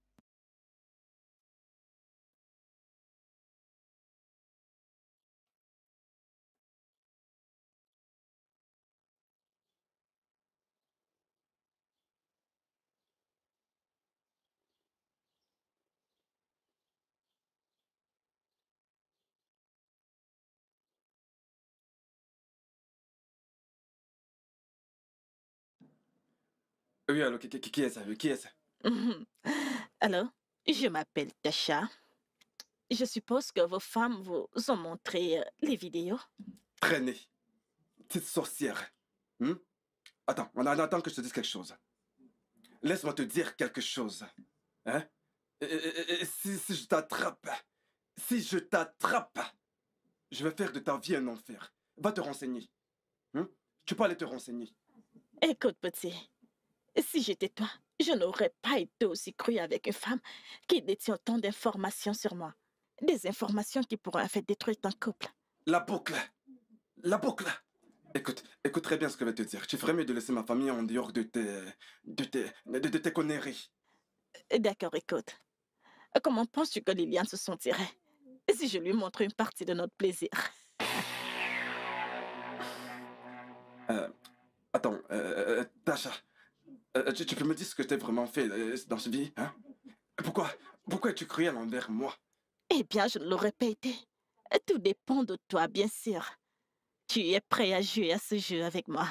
Oui, alors, qui, qui, qui est ça? Qui est ça? Mhm. Alors, je m'appelle Tasha. Je suppose que vos femmes vous ont montré euh, les vidéos. Traînée. Petite sorcière. Hmm? Attends, on attend que je te dise quelque chose. Laisse-moi te dire quelque chose. Hein? Et- et- et si, si je t'attrape, si je t'attrape, je vais faire de ta vie un enfer. Va te renseigner. Hmm? Tu peux aller te renseigner. Écoute, petit, si j'étais toi, je n'aurais pas été aussi crue avec une femme qui détient autant d'informations sur moi. Des informations qui pourraient en fait détruire ton couple. La boucle. La boucle. Écoute, écoute très bien ce que je vais te dire. Tu ferais mieux de laisser ma famille en dehors de tes... de tes... de, de tes conneries. D'accord, écoute. Comment penses-tu que Liliane se sentirait? si je lui montre une partie de notre plaisir. Euh, attends, euh, euh, Tasha, euh, tu, tu peux me dire ce que t'as vraiment fait euh, dans ce vie, hein? Pourquoi, pourquoi es-tu cruel envers moi? Eh bien, je ne l'aurais pas été. Tout dépend de toi, bien sûr. Tu es prêt à jouer à ce jeu avec moi?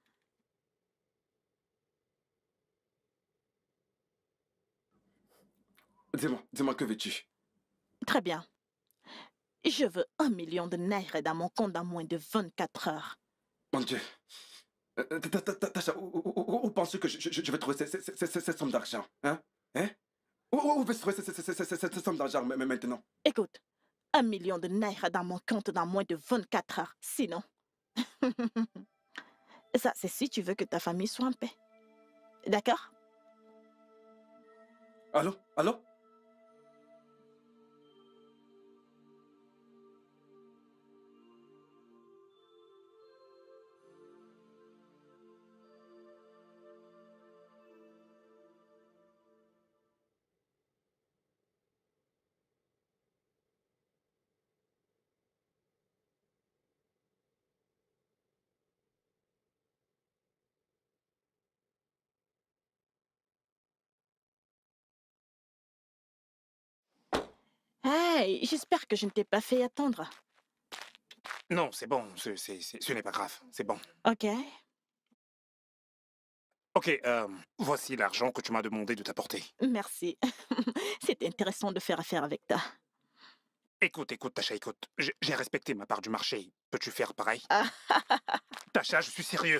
Dis-moi, dis-moi, que veux-tu? Très bien. Je veux un million de naira dans mon compte dans moins de vingt-quatre heures. Mon Dieu. Euh, ta- ta- ta- Tasha, où, où- où- où penses-tu que je, je- je vais trouver cette, cette- cette- cette somme d'argent? Hein? Hein? Où, où vais-je trouver cette, cette- cette- cette- cette somme d'argent ma- ma- maintenant? Écoute, un million de naira dans mon compte dans moins de vingt-quatre heures. Sinon, ça, c'est si tu veux que ta famille soit en paix. D'accord? Allô? Allô? Hey, j'espère que je ne t'ai pas fait attendre. Non, c'est bon, ce, c'est- c'est- ce n'est pas grave, c'est bon. Ok. Ok, euh, voici l'argent que tu m'as demandé de t'apporter. Merci. C'est intéressant de faire affaire avec toi. Écoute, écoute, Tasha, écoute. J'ai j'ai respecté ma part du marché. Peux-tu faire pareil? Ah, Tasha, je suis sérieux.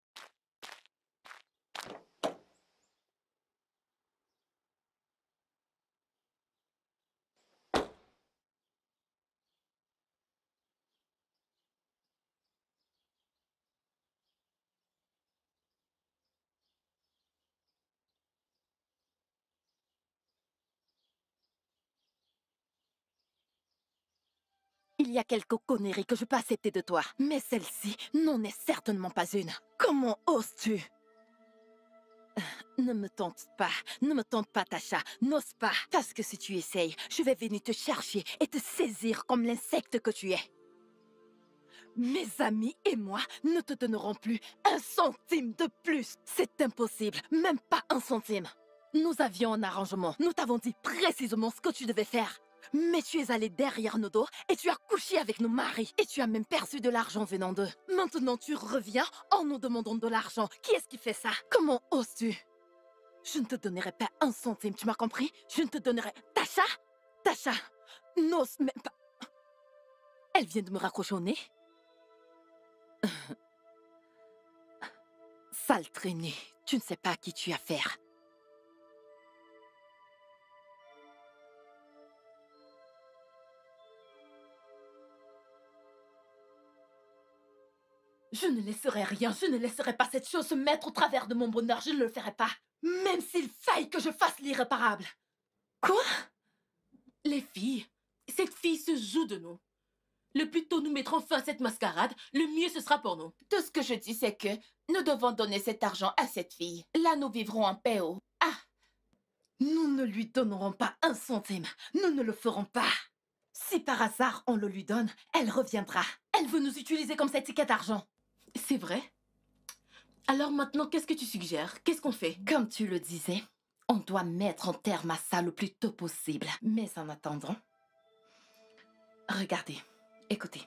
Il y a quelques conneries que je peux accepter de toi, mais celle-ci n'en est certainement pas une. Comment oses-tu? Ne me tente pas, ne me tente pas, Tasha, n'ose pas. Parce que si tu essayes, je vais venir te chercher et te saisir comme l'insecte que tu es. Mes amis et moi ne te donnerons plus un centime de plus. C'est impossible, même pas un centime. Nous avions un arrangement, nous t'avons dit précisément ce que tu devais faire. Mais tu es allé derrière nos dos et tu as couché avec nos maris. Et tu as même perçu de l'argent venant d'eux. Maintenant tu reviens en nous demandant de l'argent. Qui est-ce qui fait ça? Comment oses-tu? Je ne te donnerai pas un centime, tu m'as compris? Je ne te donnerai... Tasha? Tasha, n'ose même pas... Elle vient de me raccrocher au nez? Sale traînée, tu ne sais pas à qui tu as affaire. Je ne laisserai rien, je ne laisserai pas cette chose se mettre au travers de mon bonheur, je ne le ferai pas. Même s'il faille que je fasse l'irréparable. Quoi? Les filles, cette fille se joue de nous. Le plus tôt nous mettrons fin à cette mascarade, le mieux ce sera pour nous. Tout ce que je dis, c'est que nous devons donner cet argent à cette fille. Là, nous vivrons en paix. Oh. Ah, Nous ne lui donnerons pas un centime, nous ne le ferons pas. Si par hasard on le lui donne, elle reviendra. Elle veut nous utiliser comme cette ticket d'argent. C'est vrai? Alors maintenant, qu'est-ce que tu suggères? Qu'est-ce qu'on fait? Comme tu le disais, on doit mettre un terme à ça le plus tôt possible. Mais en attendant, regardez, écoutez.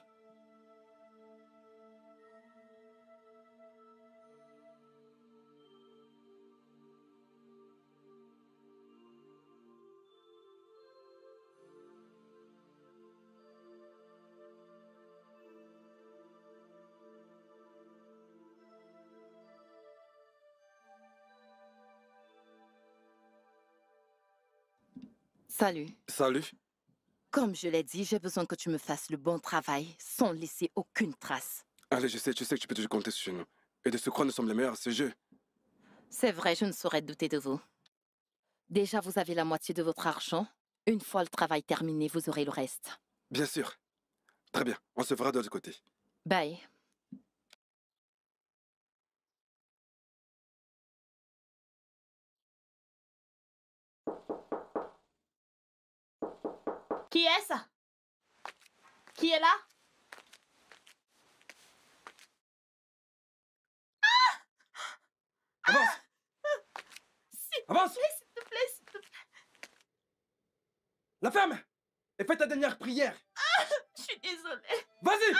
Salut. Salut. Comme je l'ai dit, j'ai besoin que tu me fasses le bon travail sans laisser aucune trace. Allez, je sais, tu sais que tu peux toujours compter sur nous. Et de ce quoi nous sommes les meilleurs à ce jeu. C'est vrai, je ne saurais douter de vous. Déjà, vous avez la moitié de votre argent. Une fois le travail terminé, vous aurez le reste. Bien sûr. Très bien, on se fera de l'autre côté. Bye. qui est ça? Qui est là? Avance! S'il Avance! te plaît, s'il te plaît, s'il te plaît. La femme! Et fais ta dernière prière! Je suis désolée. Vas-y!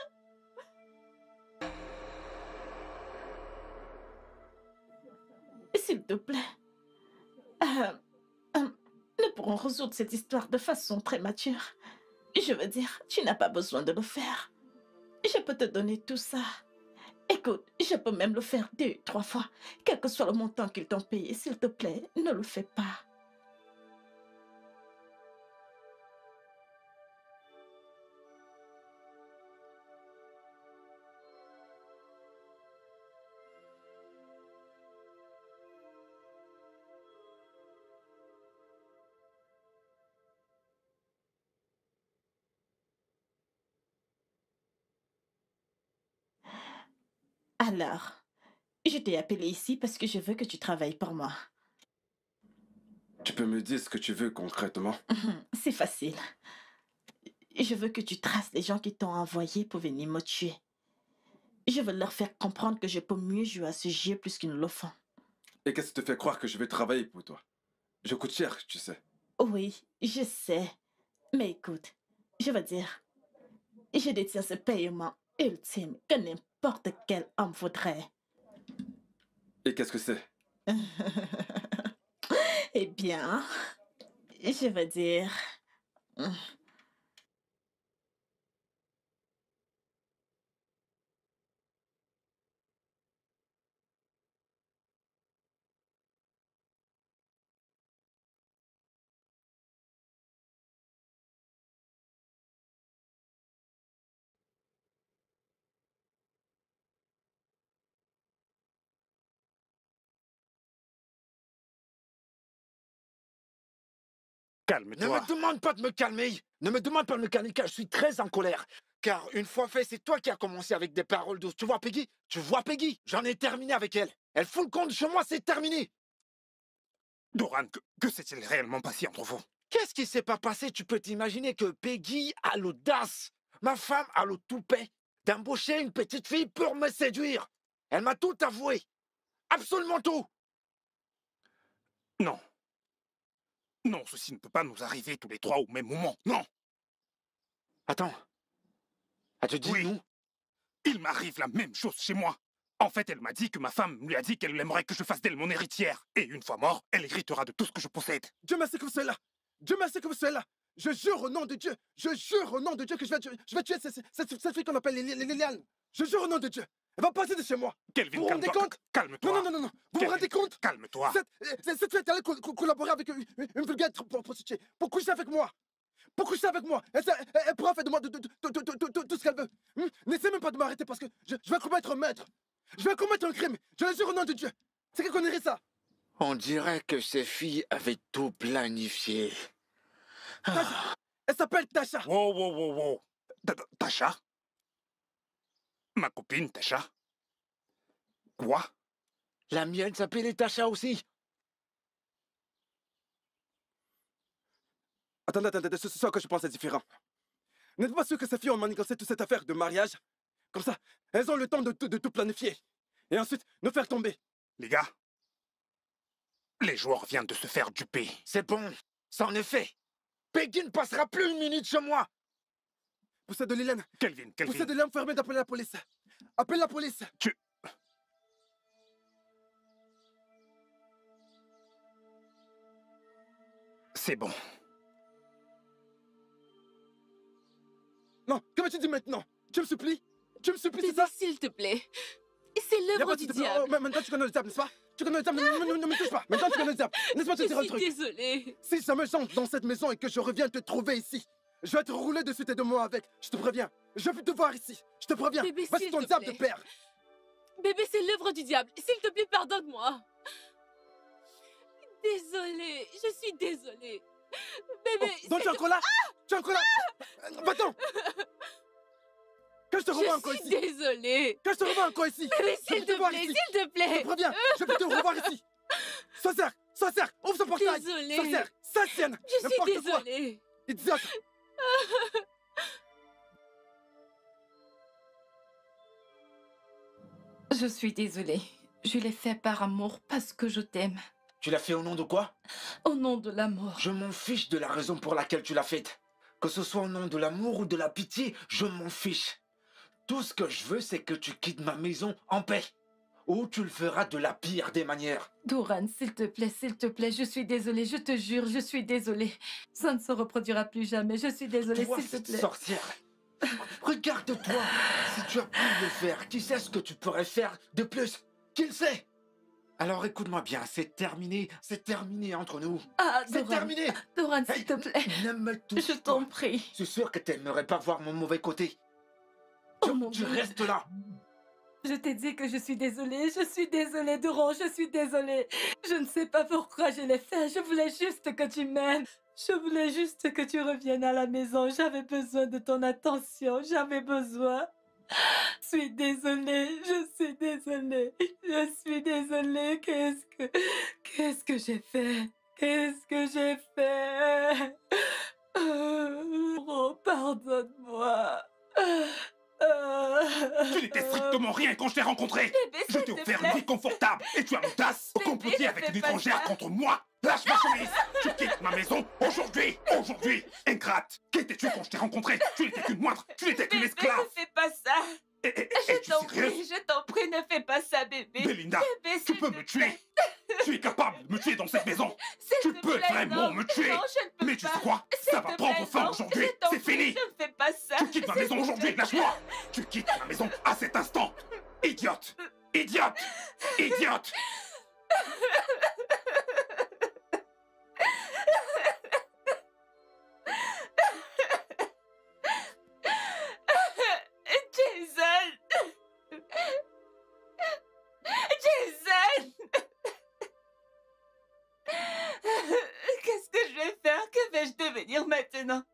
S'il te plaît. Euh, euh, nous pourrons résoudre cette histoire de façon prématurée. Je veux dire, tu n'as pas besoin de le faire. Je peux te donner tout ça. Écoute, je peux même le faire deux, trois fois. Quel que soit le montant qu'ils t'ont payé, s'il te plaît, ne le fais pas. Alors, je t'ai appelé ici parce que je veux que tu travailles pour moi. Tu peux me dire ce que tu veux concrètement? C'est facile. Je veux que tu traces les gens qui t'ont envoyé pour venir me tuer. Je veux leur faire comprendre que je peux mieux jouer à ce jeu plus qu'ils ne le font. Et qu'est-ce qui te fait croire que je vais travailler pour toi? Je coûte cher, tu sais. Oui, je sais. Mais écoute, je veux dire, je détiens ce paiement ultime que n'importe quel homme voudrait. Et qu'est-ce que c'est? Eh bien, je veux dire... Calme-toi. Ne me demande pas de me calmer. Ne me demande pas de me calmer car je suis très en colère. Car une fois fait, c'est toi qui as commencé avec des paroles douces. Tu vois Peggy? Tu vois Peggy? J'en ai terminé avec elle. Elle fout le compte chez moi, c'est terminé. Doran, que, que s'est-il réellement passé entre vous? Qu'est-ce qui s'est pas passé? Tu peux t'imaginer que Peggy a l'audace, ma femme a le toupet, d'embaucher une petite fille pour me séduire. Elle m'a tout avoué. Absolument tout. Non. Non, ceci ne peut pas nous arriver tous les trois au même moment. Non. Attends. Elle te dit Oui. nous? Il m'arrive la même chose chez moi. En fait, elle m'a dit que ma femme lui a dit qu'elle aimerait que je fasse d'elle mon héritière. Et une fois mort, elle héritera de tout ce que je possède. Dieu merci que vous soyez là! Dieu merci que vous soyez là! Je jure au nom de Dieu! Je jure au nom de Dieu que je vais, je vais tuer cette, cette, cette fille qu'on appelle Liliane! Je jure au nom de Dieu! Elle va passer de chez moi! Kelvin, Vous vous rendez calme-toi. compte? Calme-toi. Non, non, non, non, non! Vous vous Kelvin, rendez compte? Calme-toi. Cette, cette, cette fille est allée co co collaborer avec une, une, une vulgaire prostituée pour coucher avec moi! Pour coucher avec moi! Elle, elle, elle pourra faire de moi de, de, de, de, de, de, tout ce qu'elle veut! Hum? N'essaie même pas de m'arrêter parce que je, je vais commettre un maître! Je vais commettre un crime! Je le jure au nom de Dieu! C'est qui connaîtrait ça? On dirait que ces filles avaient tout planifié. Tasha. Elle s'appelle Tasha! Wow, wow, wow, wow. Ta- ta- Tasha? Ma copine, Tasha? Quoi? La mienne s'appelait Tasha aussi. Attendez, attendez, ce soir que je pense est différent. N'êtes-vous pas sûr que ces filles ont manigancé toute cette affaire de mariage? Comme ça, elles ont le temps de, tout- de tout planifier. Et ensuite, nous faire tomber. Les gars, les joueurs viennent de se faire duper. C'est bon, c'en est fait. Peggy ne passera plus une minute chez moi. Poussez de Liliane. Kelvin, Kelvin, Poussez de Liliane, fermez d'appeler la police. Appelle la police. tu... C'est bon. Non, que vas-tu dire maintenant? Tu me supplies? Tu me supplies, c'est Bébé, ça? s'il te plaît. C'est Y a l'œuvre pas du de- diable. oh, ma- maintenant tu connais le diable, n'est-ce pas? Tu connais le diable, ne, ne- ne me touche pas. Maintenant tu connais le diable. Laisse-moi te Je dire un suis truc. désolée. Si jamais j'entre dans cette maison et que je reviens te trouver ici, je vais te rouler dessus tes deux mots avec. Je te préviens. Je veux te voir ici. Je te préviens. Bébé, Vas-y s'il ton te diable de plaît. père. Bébé, c'est l'œuvre du diable. S'il te plaît, pardonne-moi. Désolée. Je suis désolée. Bébé, Oh, donc tu es encore là? Tu es encore là? Euh, Va-t'en. Que je te revois encore je suis ici. désolée. Que je te revois encore ici. Bébé, Je veux s'il te te voir plaît, ici. s'il te Je te plaît. préviens. Je veux te revoir ici. Sorcière, sorcière, ouvre ce portail. Désolée. Sorcière, Satienne. Je suis N'importe quoi. désolée. Idiote. Je suis désolée. Je l'ai fait par amour, parce que je t'aime. Tu l'as fait au nom de quoi? Au nom de l'amour. Je m'en fiche de la raison pour laquelle tu l'as faite. Que ce soit au nom de l'amour ou de la pitié, je m'en fiche. Tout ce que je veux, c'est que tu quittes ma maison en paix. Ou tu le feras de la pire des manières. Doran, s'il te plaît, s'il te plaît, je suis désolée, je te jure, je suis désolée. Ça ne se reproduira plus jamais, je suis désolée, Toi, s'il te cette plaît. sorcière, regarde-toi. Si tu as pu le faire, qui sait ce que tu pourrais faire de plus? Qui le sait? Alors écoute-moi bien, c'est terminé, c'est terminé entre nous. Ah, C'est Doran, terminé. Doran, Hey, s'il te plaît, ne me touche je t'en pas. prie. Je suis sûr que tu n'aimerais pas voir mon mauvais côté. Oh Tu, mon tu Dieu. restes là. Je t'ai dit que je suis désolée, je suis désolée, Doran, je suis désolée. Je ne sais pas pourquoi je l'ai fait, je voulais juste que tu m'aimes. Je voulais juste que tu reviennes à la maison, j'avais besoin de ton attention, j'avais besoin. Je suis désolée, je suis désolée, je suis désolée, qu'est-ce que... Qu'est-ce que j'ai fait? Qu'est-ce que j'ai fait? Euh, Oh, pardonne-moi. Tu n'étais strictement rien quand je t'ai rencontré. Bébé, Je s'il t'ai te offert plaît. une vie confortable et tu as l'audace de Bébé, comploter ne avec fais une pas étrangère ça. contre moi. Lâche ma chemise. Tu quittes ma maison aujourd'hui. Aujourd'hui. Ingrate. Qu'étais-tu quand je t'ai rencontré? Tu n'étais qu'une moindre. Tu n'étais qu'une Bébé, esclave. ne fais pas ça. Et, et, et, Je es-tu t'en sérieuse? prie, je t'en prie, ne fais pas ça, bébé. Belinda, Bébé, tu s'il peux te me tuer. plaît. Tu es capable de me tuer dans cette maison. S'il Tu te peux plaît, vraiment non. me tuer. Non, je ne peux Mais tu pas. sais quoi? S'il Ça va te prendre plaît, fin non. aujourd'hui. Je t'en C'est prie, fini. Ne fais pas ça. Tu quittes ma S'il maison te aujourd'hui. plaît. Lâche-moi. Tu quittes ma maison à cet instant. Idiote. Idiote. Idiote. Jason. Jason. Qu'est-ce que je vais faire? Que vais-je devenir maintenant?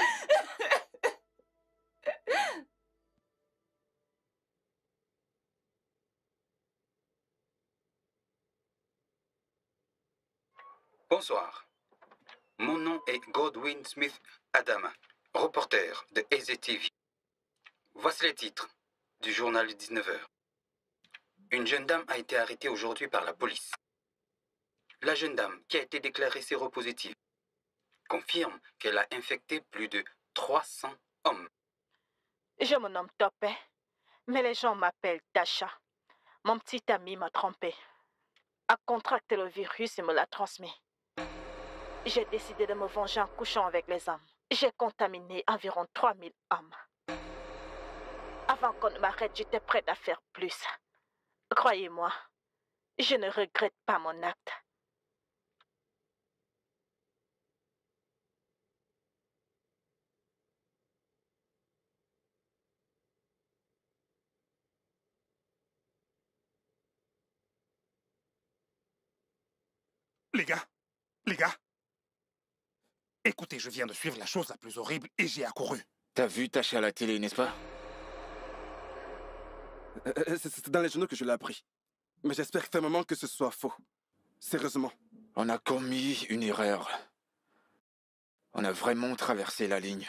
Bonsoir. Mon nom est Godwin Smith Adama, reporter de A Z T V. Voici les titres du journal de dix-neuf heures. Une jeune dame a été arrêtée aujourd'hui par la police. La jeune dame, qui a été déclarée séropositive, confirme qu'elle a infecté plus de trois cents hommes. Je me nomme Topé, mais les gens m'appellent Tasha. Mon petit ami m'a trompé, a contracté le virus et me l'a transmis. J'ai décidé de me venger en couchant avec les hommes. J'ai contaminé environ trois mille hommes. Avant qu'on ne m'arrête, j'étais prête à faire plus. Croyez-moi, je ne regrette pas mon acte. Les gars, les gars. Écoutez, je viens de suivre la chose la plus horrible et j'ai accouru. T'as vu Tasha à la télé, n'est-ce pas? Euh, euh, C'est c'est dans les journaux que je l'ai appris. Mais j'espère fermement que ce soit faux. Sérieusement. On a commis une erreur. On a vraiment traversé la ligne.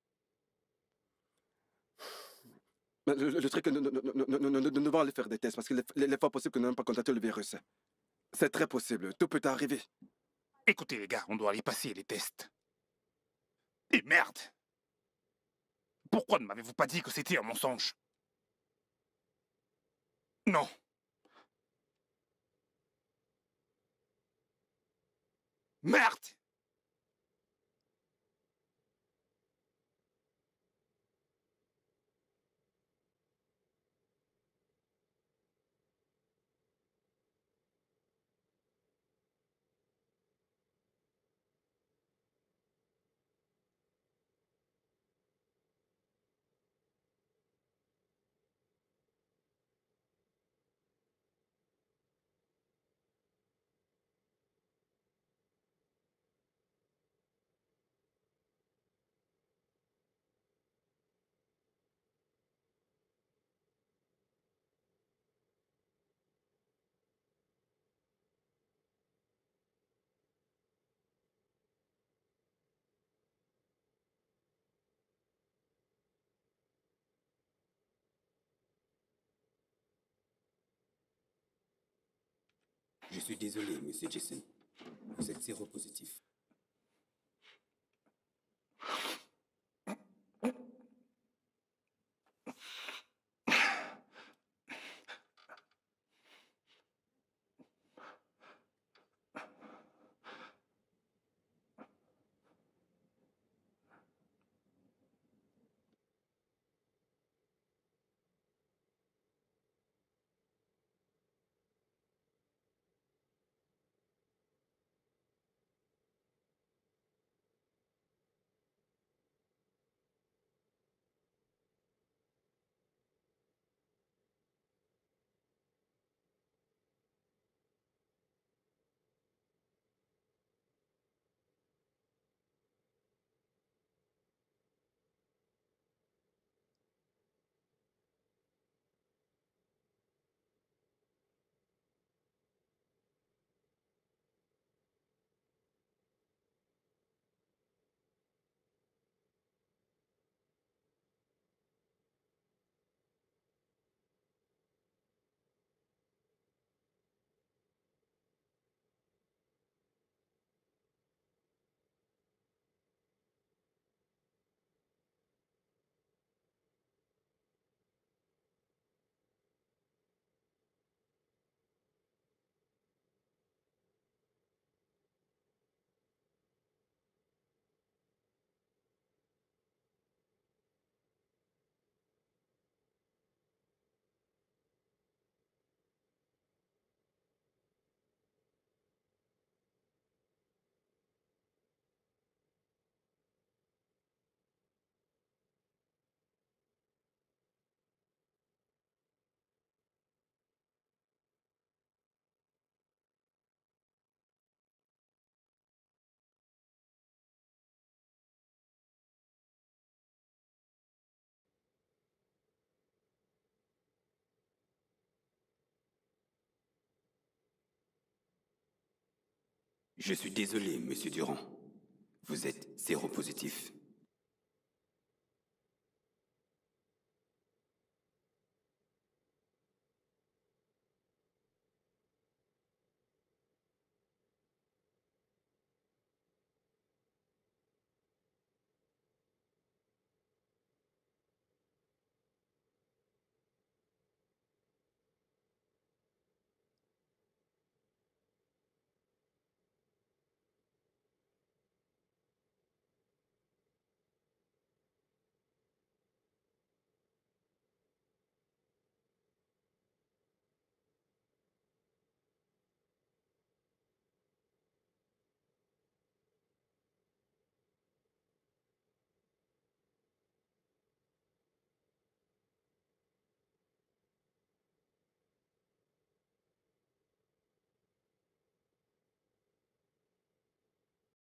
Mais Le, le truc, nous, nous, nous, nous, nous- nous devons aller faire des tests parce qu'il est, il est fort possible que nous n'ayons pas contacté le virus. C'est très possible. Tout peut arriver. Écoutez, les gars, on doit aller passer les tests. Et merde! Pourquoi ne m'avez-vous pas dit que c'était un mensonge? Non. Merde! Je suis désolé, monsieur Jason. Vous êtes séropositif. Je suis désolé, monsieur Durand. Vous êtes séropositif.